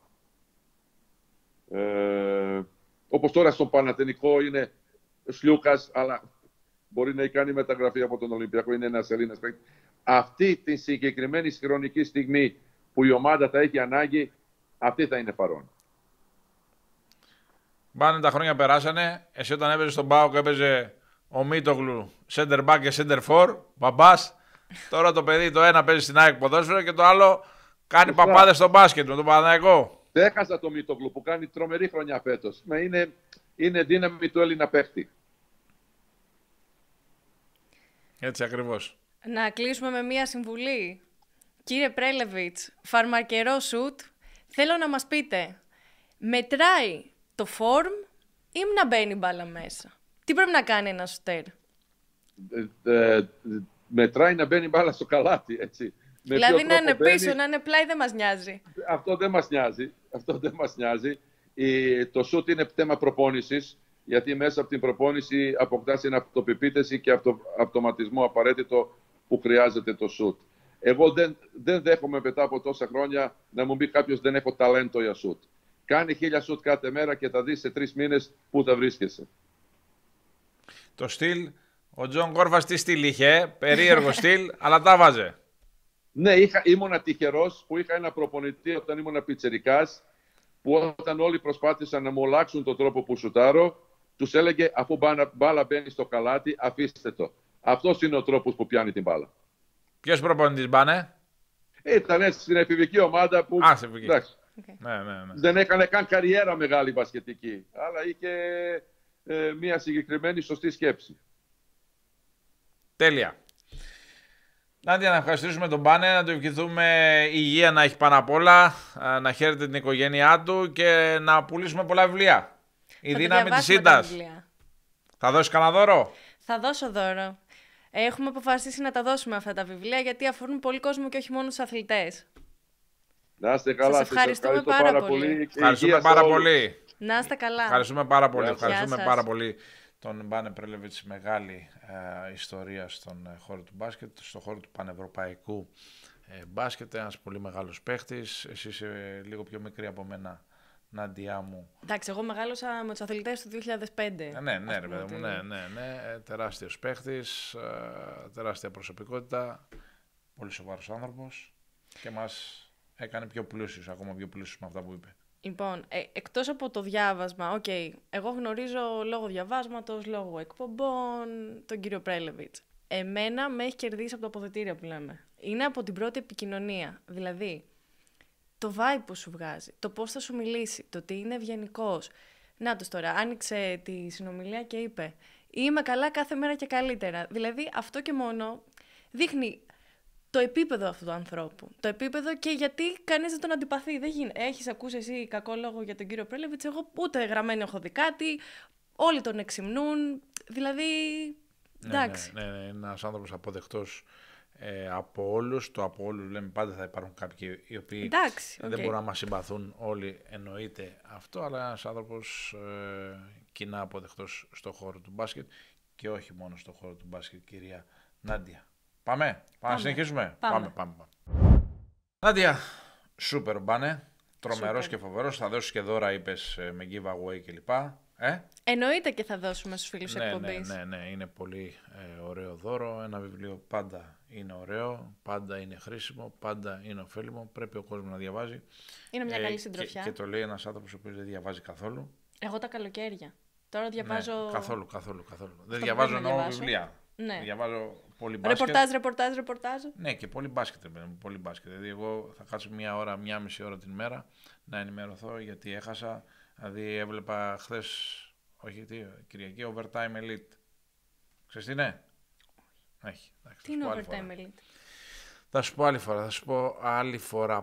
Ε, όπως τώρα στον Παναθηναϊκό είναι Σλούκας, αλλά μπορεί να κάνει μεταγραφή από τον Ολυμπιακό, είναι ένας Έλληνας παίκτης. Αυτή τη συγκεκριμένη χρονική στιγμή που η ομάδα θα έχει ανάγκη, αυτή θα είναι παρόν. Μπάνε, τα χρόνια περάσανε. Εσύ όταν έπαιζε στον ΠΑΟΚ έπαιζε ο Μίτογλου center back και center for, μπαμπάς. Τώρα το παιδί το ένα παίζει στην ΑΕΚ ποδόσφαιρο και το άλλο κάνει παπάδες στο μπάσκετ με τον Παναθηναϊκό. Έχασα το Μίτογλου που κάνει τρομερή χρονιά φέτος. Μα είναι, είναι δύναμη του Έλληνα παίχτη. Έτσι ακριβώς. Να κλείσουμε με μία συμβουλή. Κύριε Πρέλεβιτς, φαρμακερό σουτ, θέλω να μας πείτε, μετράει το φόρμ ή να μπαίνει μπάλα μέσα? Τι πρέπει να κάνει ένα σουτέρ? Ε, ε, μετράει να μπαίνει μπάλα στο καλάθι, έτσι. Με δηλαδή να είναι μπαίνει... πίσω, να είναι πλάι, δεν μας νοιάζει. Αυτό δεν μας νοιάζει. Αυτό δεν μας νοιάζει. Η, το σουτ είναι θέμα προπόνησης, γιατί μέσα από την προπόνηση αποκτάς την αυτοπεποίθηση και αυτο, αυτοματισμό απαραίτητο που χρειάζεται το σουτ. Εγώ δεν, δεν δέχομαι μετά από τόσα χρόνια να μου πει κάποιος δεν έχω ταλέντο για σουτ. Κάνει χίλια σουτ κάθε μέρα και θα δεις σε τρεις μήνες πού θα βρίσκεσαι. Το στυλ, ο Τζον Κόρφας τι στυλ είχε, περίεργο στυλ, αλλά τα βάζε. Ναι, είχα, ήμουνα τυχερός που είχα ένα προπονητή όταν ήμουνα πιτσιρικάς, που όταν όλοι προσπάθησαν να μου αλλάξουν τον τρόπο που σουτάρω, τους έλεγε αφού μπάλα μπαίνει στο καλάτι, αφήστε το. Αυτός είναι ο τρόπος που πιάνει την μπάλα. Ποιος προπονητής, Μπάνε? Ήταν έτσι στην εφηβική ομάδα που Α, στην εφηβική. Okay. Ναι, ναι, ναι. Δεν έκανε καν καριέρα μεγάλη μπασκετική, αλλά είχε ε, μια συγκεκριμένη σωστή σκέψη. Τέλεια. Νάντια, να ευχαριστήσουμε τον Μπάνε, να του ευχηθούμε υγεία να έχει πάνω απ' όλα, να χαίρεται την οικογένειά του και να πουλήσουμε πολλά βιβλία. Η δύναμη της ήττας. Θα δώσεις κανένα δώρο? Θα δώσω δώρο. Έχουμε αποφασίσει να τα δώσουμε αυτά τα βιβλία γιατί αφορούν πολύ κόσμο και όχι μόνο τους αθλητές. Να είστε καλά. Σας ευχαριστούμε σας πάρα, πάρα πολύ. πολύ. Ευχαριστούμε πάρα πολύ. Να είστε καλά. Ευχαριστούμε πάρα πολύ. Γεια Ευχαριστούμε σας. πάρα πολύ τον Μπάνε Πρέλεβιτς, μεγάλη ε, ιστορία στον ε, χώρο του μπάσκετ, στον χώρο του πανευρωπαϊκού ε, μπάσκετ, ένας πολύ μεγάλος παίχτης. Εσύ είσαι λίγο πιο μικρή από μένα, Νάντια μου. Εντάξει, εγώ μεγάλωσα με τους αθλητές του δύο χιλιάδες πέντε. Ε, ναι, ναι, ρε παιδί ότι... μου, ναι, ναι, ναι. Ε, τεράστιος παίχτης, ε, τεράστια προσωπικότητα, πολύ σοβαρός άνθρωπος και μας έκανε πιο πλούσιους, ακόμα πιο πλούσιους με αυτά που είπε. Λοιπόν, ε, εκτός από το διάβασμα, οκ, okay, εγώ γνωρίζω λόγω διαβάσματος, λόγω εκπομπών, τον κύριο Πρέλεβιτς. Εμένα με έχει κερδίσει από το αποδυτήριο που λέμε. Είναι από την πρώτη επικοινωνία. Δηλαδή, το vibe που σου βγάζει, το πώς θα σου μιλήσει, το ότι είναι ευγενικός. Να τους τώρα, άνοιξε τη συνομιλία και είπε «Είμαι καλά κάθε μέρα και καλύτερα». Δηλαδή, αυτό και μόνο δείχνει το επίπεδο αυτού του ανθρώπου. Το επίπεδο και γιατί κανείς δεν τον αντιπαθεί. Δεν γίνεται. Έχεις ακούσει εσύ κακό λόγο για τον κύριο Πρέλεβιτς, εγώ ούτε γραμμένο έχω δει κάτι, όλοι τον εξυμνούν, δηλαδή, εντάξει. Ναι, ναι, ναι, ναι, ένας άνθρωπος αποδεκτός ε, από όλους, το από όλους λέμε πάντα θα υπάρχουν κάποιοι οι οποίοι εντάξει, okay. δεν μπορούν να μας συμπαθούν όλοι, εννοείται αυτό, αλλά ένας άνθρωπος ε, κοινά αποδεκτός στον χώρο του μπάσκετ και όχι μόνο στον χώρο του μπάσκετ, κυρία Νάντια. Πάμε, πάμε, πάμε να συνεχίσουμε. Πάμε, πάμε, πάμε. πάμε. Νάντια, σούπερ Μπάνε, τρομερός και φοβερός, θα δώσεις και δώρα είπες με giveaway κλπ. Ε? Εννοείται και θα δώσουμε στους φίλους ναι, εκπομπής. Ναι, ναι, ναι, είναι πολύ ε, ωραίο δώρο, ένα βιβλίο πάντα είναι ωραίο, πάντα είναι χρήσιμο, πάντα είναι ωφέλιμο, πρέπει ο κόσμος να διαβάζει. Είναι μια ε, καλή συντροφιά. Και, και το λέει ένας άνθρωπος ο οποίος δεν διαβάζει καθόλου. Εγώ τα καλοκαίρια. Τώρα διαβάζω... Ναι, καθόλου, καθόλου, καθόλου. Δεν διαβάζω εννοώ βιβλία. Ναι. Διαβάζω πολύ μπάσκετ. Ρεπορτάζ, ρεπορτάζ, ρεπορτάζ. Ναι, και πολύ μπάσκετ, πολύ μπάσκετ. Δηλαδή, εγώ θα κάτσω μία ώρα, μία μισή ώρα την μέρα να ενημερωθώ γιατί έχασα. Δηλαδή, έβλεπα χθες, όχι τι, Κυριακή, Overtime Elite. Ξέρεις τι είναι? Έχει. Εντάξει, τι είναι Overtime Elite? Θα σου πω άλλη φορά, θα σου πω άλλη φορά.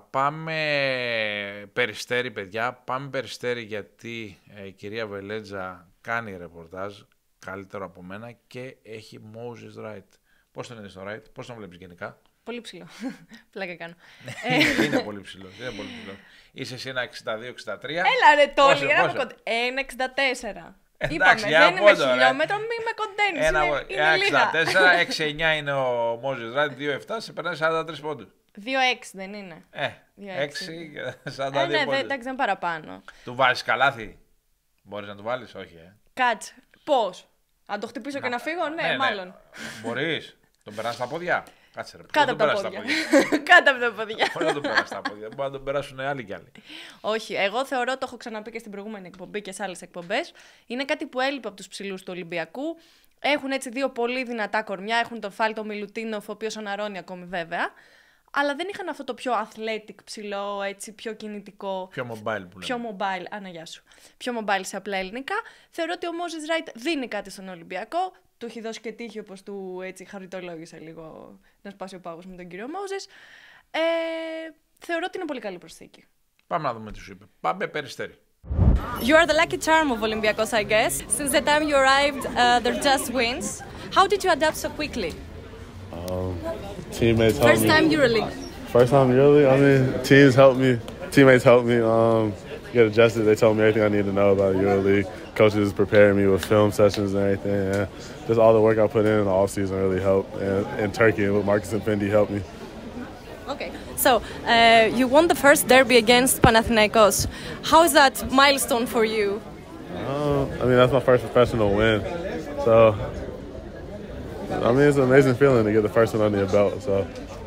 Πάμε Περιστέρι, παιδιά. Πάμε Περιστέρι γιατί ε, η κυρία Βελέτζα κάνει ρεπορτάζ καλύτερο από μένα και έχει Moses Wright. Πώς τον είδες στο Wright, πώς τον βλέπεις γενικά? Πολύ ψηλό. Πλάκα κάνω. είναι, είναι πολύ ψηλό. Είναι πολύ ψηλό. Είσαι εσύ ένα εξήντα δύο εξήντα τρία. Έλα ρε Τόλι, ένα εξήντα τέσσερα. Εντάξει, είπαμε, δεν είμαι χιλιόμετρο, μη με κοντένεις. Ένα είναι, είναι εξήντα τέσσερα, έξι εννιά είναι ο Moses Wright, δύο επτά, σε περνάει σαράντα τρεις πόντους. δύο έξι δεν είναι. Ε, έξι και σαράντα δύο ε, ναι, πόντους. εντάξει, δεν παραπάνω. Του βάζεις καλάθι? Μπορείς να του βάλεις? Όχι, ε. Κάτσε, πώς? Αν το χτυπήσω να, και να φύγω, ναι, ναι μάλλον. Ναι. Μπορείς. Τον περάσεις στα πόδια? Κάτσε ρε. Κάτω από τα πόδια. Κάτω από τα πόδια. Μπορεί να τον περάσει τα πόδια. Μπορεί να τον περάσουν άλλοι κι άλλοι. Όχι. Εγώ θεωρώ, το έχω ξαναπεί και στην προηγούμενη εκπομπή και σε άλλες εκπομπές, είναι κάτι που έλειπε από τους ψηλούς του Ολυμπιακού. Έχουν έτσι δύο πολύ δυνατά κορμιά. Έχουν τον Φάλτο Μιλουτίνοφ, ο οποίος αναρώνει ακόμη βέβαια. Αλλά δεν είχαν αυτό το πιο athletic ψηλό, έτσι, πιο κινητικό. Πιο mobile που λέμε. Πιο mobile, άνα γεια σου. Πιο mobile σε απλά ελληνικά. Θεωρώ ότι ο Moses Wright δίνει κάτι στον Ολυμπιακό. Του έχει δώσει και τύχη, όπως του έτσι χαριτολόγησε λίγο να σπάσει ο πάγος με τον κύριο Moses. Ε, θεωρώ ότι είναι πολύ καλή προσθήκη. Πάμε να δούμε τι σου είπε. Πάμε Περιστέρι. You are the lucky charm of Olympiacos, I guess. Since the time you arrived, uh, they're just wins. How did you adapt so quickly? Um, teammates helped First me. time EuroLeague. First time EuroLeague? I mean, teams helped me. Teammates helped me um, get adjusted. They told me everything I needed to know about EuroLeague. Coaches prepared me with film sessions and everything. And just all the work I put in in the offseason really helped. And in Turkey, with Marcus and Fendi helped me. Okay, so uh, you won the first derby against Panathinaikos. How is that milestone for you? Um, I mean, that's my first professional win. So, I mean, it's an amazing feeling to get the first one under your belt. So,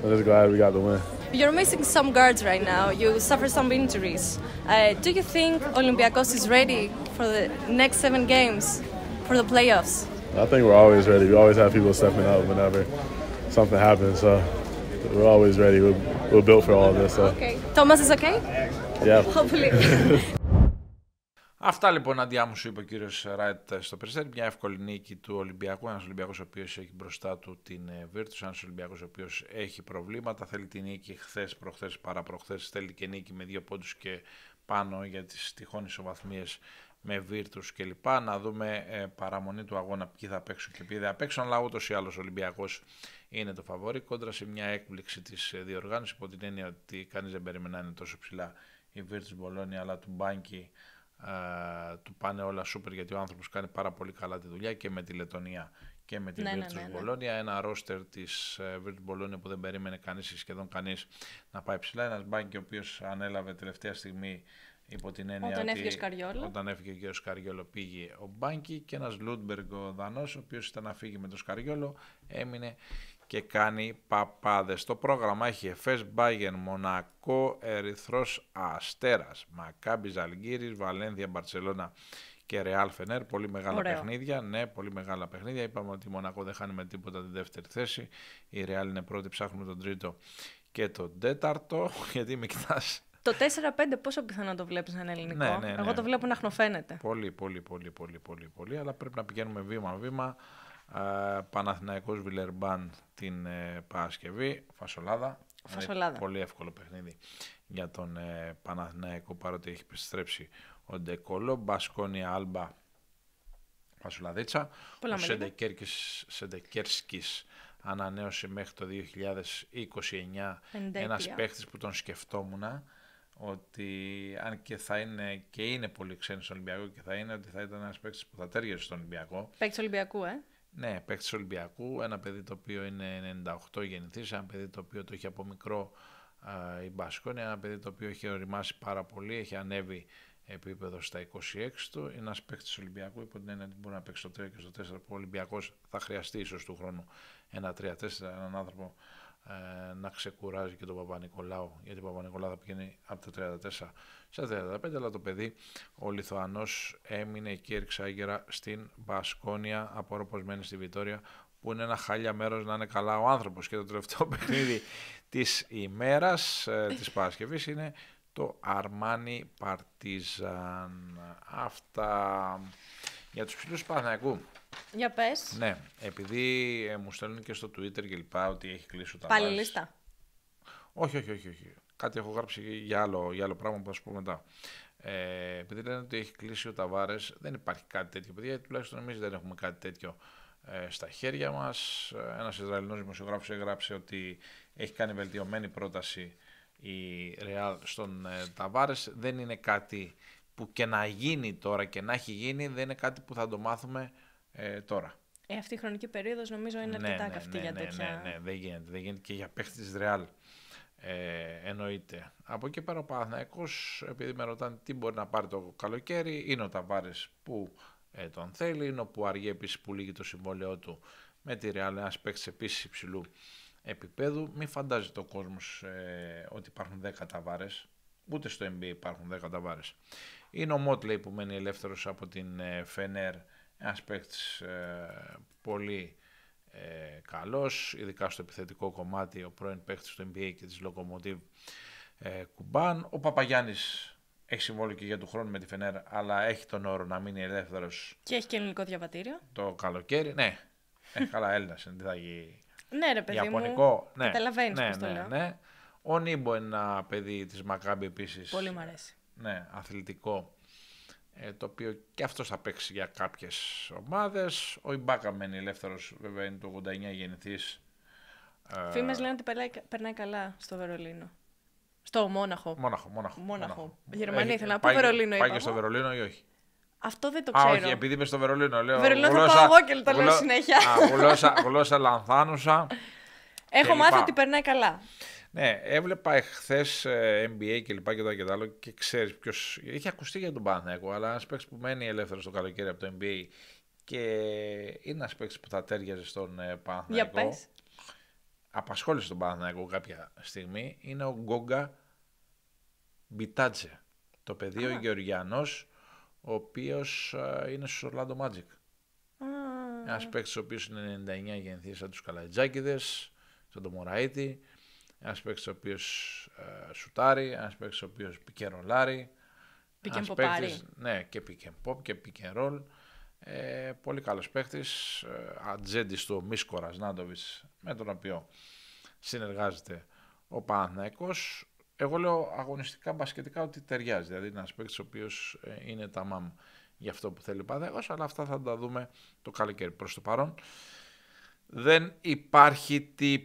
I'm just glad we got the win. You're missing some guards right now. You suffer some injuries. Uh, do you think Olympiacos is ready for the next seven games, for the playoffs? I think we're always ready. We always have people stepping up whenever something happens. So we're always ready. We're, we're built for all this. So. Okay. Thomas is okay? Yeah. Hopefully. Αυτά λοιπόν αντιά μου σου είπε ο κύριος Ράιτ στο Περιστέρι. Μια εύκολη νίκη του Ολυμπιακού. Ένας Ολυμπιακός ο οποίος έχει μπροστά του την Virtus. Ένας Ολυμπιακός ο οποίος έχει προβλήματα. Θέλει τη νίκη χθες, προχθές, παραπροχθές. Θέλει και νίκη με δύο πόντους και πάνω για τις τυχόν ισοβαθμίες με Virtus κλπ. Να δούμε ε, παραμονή του αγώνα ποιοι θα παίξουν και ποιοι δεν θα παίξουν. Αλλά ούτως ή άλλως ο Ολυμπιακός είναι το φαβορί κόντρα σε μια έκπληξη της διοργάνωσης. Υπό την έννοια ότι κανείς δεν περίμενε να είναι τόσο ψηλά η Virtus Bologna, αλλά του Μπάνκι. Uh, του πάνε όλα σούπερ, γιατί ο άνθρωπος κάνει πάρα πολύ καλά τη δουλειά και με τη Λετωνία και με τη ναι, Virtus ναι, ναι, ναι. Bologna. Ένα ρόστερ της uh, Virtus Bologna που δεν περίμενε κανείς ή σχεδόν κανείς να πάει ψηλά. Ένας Μπάνκι ο οποίος ανέλαβε τελευταία στιγμή υπό την έννοια όταν ότι έφυγε ο όταν έφυγε ο Σκαριόλο πήγε ο Μπάνκι, και ένας Λούντμπεργκ ο Δανός ο οποίος ήταν να φύγει με τον Σκαριόλο, έμεινε και κάνει παπάδες. Το πρόγραμμα έχει Εφές, Μπάγερν, Μονακό, Ερυθρός Αστέρας, Μακάμπι Ζαλγκύρης, Βαλένθια, Μπαρτσελώνα και Ρεάλ Φενέρ. Πολύ μεγάλα Ωραίο. παιχνίδια. Ναι, πολύ μεγάλα παιχνίδια. Είπαμε ότι η Μονακό δεν χάνει με τίποτα τη δεύτερη θέση. Η Ρεάλ είναι πρώτη, ψάχνουμε τον τρίτο και τον τέταρτο. Γιατί με κοιτάς. Το τέσσερα πέντε πόσο πιθανό το βλέπεις να είναι ελληνικό? Ναι, ναι, ναι. Εγώ το βλέπω να χνοφαίνεται. Πολύ, πολύ, πολύ, πολύ, πολύ, πολύ. Αλλά πρέπει να πηγαίνουμε βήμα-βήμα. Uh, Παναθηναϊκός Βιλερμπάν την uh, Παρασκευή, Φασολάδα. Φασολάδα. Πολύ εύκολο παιχνίδι για τον uh, Παναθηναϊκό, παρότι έχει επιστρέψει ο Ντεκολό. Μπασκόνια Άλμπα, Φασολαδίτσα. Ο Σεντεκέρσκης ανανέωσε μέχρι το δύο χιλιάδες είκοσι εννιά. Ένας παίχτης που τον σκεφτόμουν ότι αν και θα είναι και είναι πολύ ξένος στον Ολυμπιακό, και θα είναι ότι θα ήταν ένας παίκτης που θα τέριαζε στον Ολυμπιακό. Παίκτης Ολυμπιακού, ε. Ναι, παίκτης Ολυμπιακού, ένα παιδί το οποίο είναι ενενήντα οκτώ γεννηθής, ένα παιδί το οποίο το έχει από μικρό α, η Μπασκόνια, ένα παιδί το οποίο έχει οριμάσει πάρα πολύ, έχει ανέβει επίπεδο στα είκοσι έξι του, είναι ένας παίκτης Ολυμπιακού, υπό την έννοια ότι μπορεί να παίξει στο τρία και στο τέσσερα, που ο Ολυμπιακός θα χρειαστεί ίσως του χρόνου ένα τρία τέσσερα, έναν άνθρωπο ε, να ξεκουράζει και τον Παπα-Νικολάου, γιατί ο Παπα-Νικολάου θα πηγαίνει από το τριάντα τέσσερα στα τριάντα πέντε, αλλά το παιδί, ο Λιθουανός, έμεινε εκεί εξάγερα στην Μπασκόνια, απορώ πως μένει στη Βιτόρια, που είναι ένα χάλια μέρος να είναι καλά ο άνθρωπος. Και το τελευταίο παιχνίδι της ημέρας, ε, της Παρασκευής, είναι το Αρμάνι Παρτίζαν. Αυτά για τους ψηλούς του Παναθηναϊκού. Για πες. Ναι, επειδή ε, μου στέλνουν και στο Twitter και λοιπά ότι έχει κλείσει ο Ταβάρες. Πάλι λίστα. Όχι, όχι, όχι, όχι. Κάτι έχω γράψει για άλλο, για άλλο πράγμα που θα σου πω μετά. Ε, επειδή λένε ότι έχει κλείσει ο Ταβάρες, δεν υπάρχει κάτι τέτοιο. Παιδιά, τουλάχιστον εμείς δεν έχουμε κάτι τέτοιο ε, στα χέρια μας. Ένας Ισραηλινός δημοσιογράφος έγραψε ότι έχει κάνει βελτιωμένη πρόταση η Ρεάλ στον ε, Ταβάρες. Δεν είναι κάτι που και να γίνει τώρα και να έχει γίνει, δεν είναι κάτι που θα το μάθουμε ε, τώρα. Ε, αυτή η χρονική περίοδος νομίζω είναι ναι, αρκετά ναι, καυτή ναι, για ναι, τέτοια... Ναι, ναι, δεν γίνεται. Δεν γίνεται και για παίχτη της Ρεάλ. Ε, εννοείται. Από εκεί πέρα ο Παναθηναϊκός, επειδή με ρωτάνε τι μπορεί να πάρει το καλοκαίρι, είναι ο Ταβάρες που ε, τον θέλει, είναι ο Πουαριέ επίσης που λύγει το συμβόλαιό του με τη Ρεάλ, ένας παίκτης επίσης υψηλού επίπεδου. Μην φαντάζεται ο κόσμος ε, ότι υπάρχουν δέκα Ταβάρες, ούτε στο N B A υπάρχουν δέκα Ταβάρες. Είναι ο Μότλεϊ που μένει ελεύθερος από την ε, Φενέρ, ένας παίκτης ε, πολύ Ε, καλός, ειδικά στο επιθετικό κομμάτι, ο πρώην παίκτης του N B A και της Lokomotiv ε, Κουμπάν. Ο Παπαγιάννης έχει συμβόλαιο και για του χρόνου με τη Φενέρ, αλλά έχει τον όρο να μείνει ελεύθερος. Και έχει και ελληνικό διαβατήριο. Το καλοκαίρι, ναι. Ε, καλά, Έλληνας είναι, τι θα γίνει. Ναι, ρε παιδί Ιαπωνικό, μου. Ναι. Καταλαβαίνεις ναι, πώς ναι, το λέω. Ναι. Ο Νίμπο είναι ένα παιδί της Μακάμπι επίσης. Πολύ μου αρέσει. Ναι, αθλητικό. Ε, το οποίο και αυτός θα παίξει για κάποιες ομάδες. Ο Ιμπάκα μένει ελεύθερος, βέβαια είναι το ογδόντα εννιά γεννηθής. Φήμες λένε ότι περνάει, περνάει καλά στο Βερολίνο. Στο Μόναχο. Μόναχο, Μόναχο. Μόναχο. Γερμανία ήθελα να πω Βερολίνο. Πάει και στο Βερολίνο ή όχι? Αυτό δεν το ξέρω. Α, όχι, επειδή είπε στο Βερολίνο. Λέω, Βερολίνο θα πάω εγώ και το λέω συνέχεια. Α, γλώσσα, γλώσσα λανθάνουσα. Έχω μάθει ότι περνάει καλά. Ναι, έβλεπα εχθές N B A και λοιπά και το και το άλλο και ξέρεις ποιος. Είχε ακουστεί για τον Παναθηναϊκό, αλλά ένας παίκτης που μένει ελεύθερος το καλοκαίρι από το N B A και είναι ένας παίκτης που θα τέριαζε στον Παναθηναϊκό. Για πες. απασχόλησε τον Παναθηναϊκό κάποια στιγμή είναι ο Γκόγκα Μπιτάτζε. Το παιδί ο Γεωργιανός, ο οποίος uh, είναι στους Orlando Magic. Ah. Ένας παίκτης ο οποίος είναι ενενήντα εννιά γεννηθής σαν τους Καλατζάκηδες, σαν τον Μωραΐτη. Ένας παίκτης ο οποίος uh, σουτάρει, ένας παίκτης ο οποίος πικερολάρει. Pick and pop. Ναι, και pick and pop και pick and roll. Ε, πολύ καλός παίκτης, ε, ατζέντης του Μίσκο Ρασνάντοβιτς, με τον οποίο συνεργάζεται ο Παναθηναϊκός. Εγώ λέω αγωνιστικά, μπασκετικά ότι ταιριάζει, δηλαδή είναι ένας παίκτης ο οποίος ε, είναι ταμάμ για αυτό που θέλει ο Παναθηναϊκός, αλλά αυτά θα τα δούμε το καλοκαίρι. Προς το παρόν δεν υπάρχει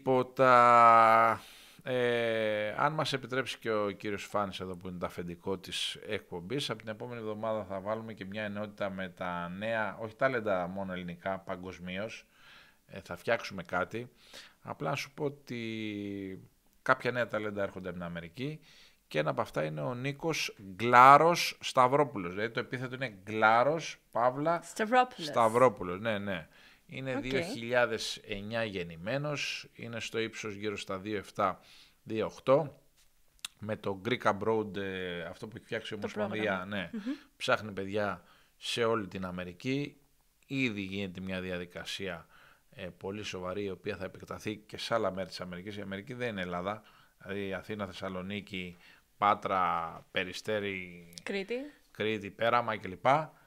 τίποτα. Ε, αν μας επιτρέψει και ο κύριος Φάνης εδώ που είναι το αφεντικό της εκπομπής, από την επόμενη εβδομάδα θα βάλουμε και μια ενότητα με τα νέα, όχι τάλεντα μόνο ελληνικά, παγκοσμίως. Ε, θα φτιάξουμε κάτι. Απλά να σου πω ότι κάποια νέα ταλέντα έρχονται από την Αμερική και ένα από αυτά είναι ο Νίκος Γκλάρος Σταυρόπουλος. Δηλαδή το επίθετο είναι Γκλάρος Παύλα Σταυρόπουλος. Σταυρόπουλος, ναι, ναι. Είναι Okay. δύο χιλιάδες εννιά γεννημένος, είναι στο ύψος γύρω στα δύο επτά δύο οκτώ. Με το Greek Abroad, ε, αυτό που έχει φτιάξει η Ομοσπονδία, ναι, mm-hmm. ψάχνει παιδιά σε όλη την Αμερική. Ήδη γίνεται μια διαδικασία ε, πολύ σοβαρή, η οποία θα επεκταθεί και σε άλλα μέρη της Αμερικής. Η Αμερική δεν είναι Ελλάδα, δηλαδή Αθήνα, Θεσσαλονίκη, Πάτρα, Περιστέρι, Κρήτη, Κρήτη Πέραμα κλπ.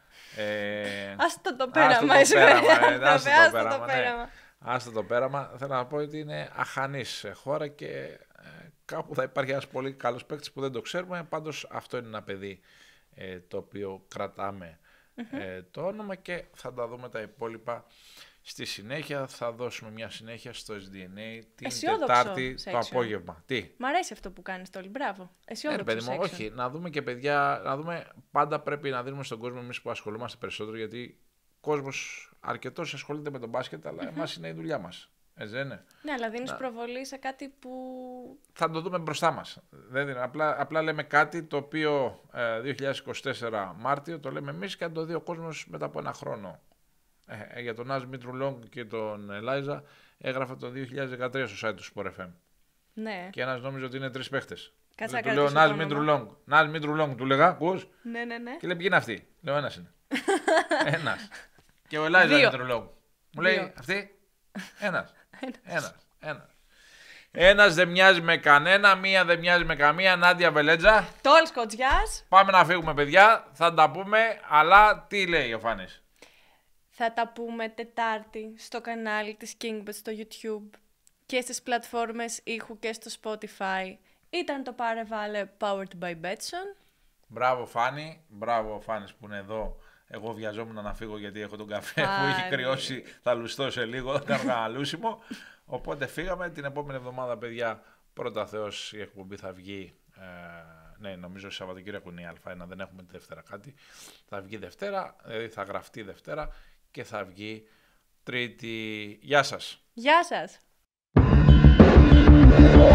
Ε, άστο το πέραμα, άστο το πέραμα, ε, άστο το το πέραμα, πέραμα. ναι. Άστο το πέραμα. Θέλω να πω ότι είναι αχανής χώρα και ε, κάπου θα υπάρχει ένας πολύ καλός παίκτης που δεν το ξέρουμε. Πάντως αυτό είναι ένα παιδί ε, το οποίο κρατάμε mm-hmm. ε, το όνομα και θα τα δούμε τα υπόλοιπα στη συνέχεια. Θα δώσουμε μια συνέχεια στο ες ντι εν έι την Αισιόδοξο Τετάρτη section. το απόγευμα. Τι? Μ' αρέσει αυτό που κάνεις Τόλι, μπράβο. Αισιόδοξο Ε, παιδί μου, section. όχι, να δούμε και παιδιά, να δούμε, πάντα πρέπει να δίνουμε στον κόσμο εμείς που ασχολούμαστε περισσότερο, γιατί ο κόσμος αρκετός ασχολείται με τον μπάσκετ, αλλά mm-hmm. εμάς είναι η δουλειά μας. Έτσι δεν είναι? Ναι, αλλά δίνεις να... προβολή σε κάτι που... Θα το δούμε μπροστά μας. Δεν είναι. Απλά, απλά λέμε κάτι το οποίο ε, δύο χιλιάδες είκοσι τέσσερα Μάρτιο το λέμε εμείς και αν το δει ο κόσμος μετά από ένα χρόνο. Ε, για τον Νάζ Μήτρου και τον Ελάιζα έγραφε το δύο χιλιάδες δεκατρία στο site του Sport εφ εμ. Ναι. Και ένας νόμιζε ότι είναι τρεις παίχτες. Κάτσα του λέω Νάζ Μήτρου Νάζ Μήτρου του λέγα, ακούς? Ναι, ναι, ναι. Και λέει ποιοι είναι αυτοί? Λέω ένας είναι. Ένας. Και ο Ελάιζα Μήτρου μου λέει αυτή? Ένας. Ένας. Ένας. Ένας δεν μοιάζει με κανένα, μία δεν μοιάζει με καμία. Νάντια Βελέτζα. Τόλ Σκοτζιάς. Πάμε να φύγουμε, παιδιά. Θα τα πούμε, αλλά τι λέει ο Φάνης? Θα τα πούμε Τετάρτη στο κανάλι της KingBet στο YouTube και στις πλατφόρμες ήχου και στο Spotify. Ήταν το Πάρε Βάλε powered by Betson. Μπράβο Φάνη, μπράβο ο Φάνης που είναι εδώ. Εγώ βιαζόμουν να φύγω γιατί έχω τον καφέ που έχει κρυώσει, θα λουστώ σε λίγο, θα κάνω ένα λούσιμο. Οπότε φύγαμε, την επόμενη εβδομάδα παιδιά, πρώτα Θεός η εκπομπή θα βγει, ε, ναι νομίζω Σαββατοκύριακο είναι η Α1, δεν έχουμε τη Δευτέρα κάτι. Θα βγει Δευτέρα, δηλαδή θα γραφτεί Δευτέρα και θα βγει Τρίτη. Γεια σας. Γεια σας.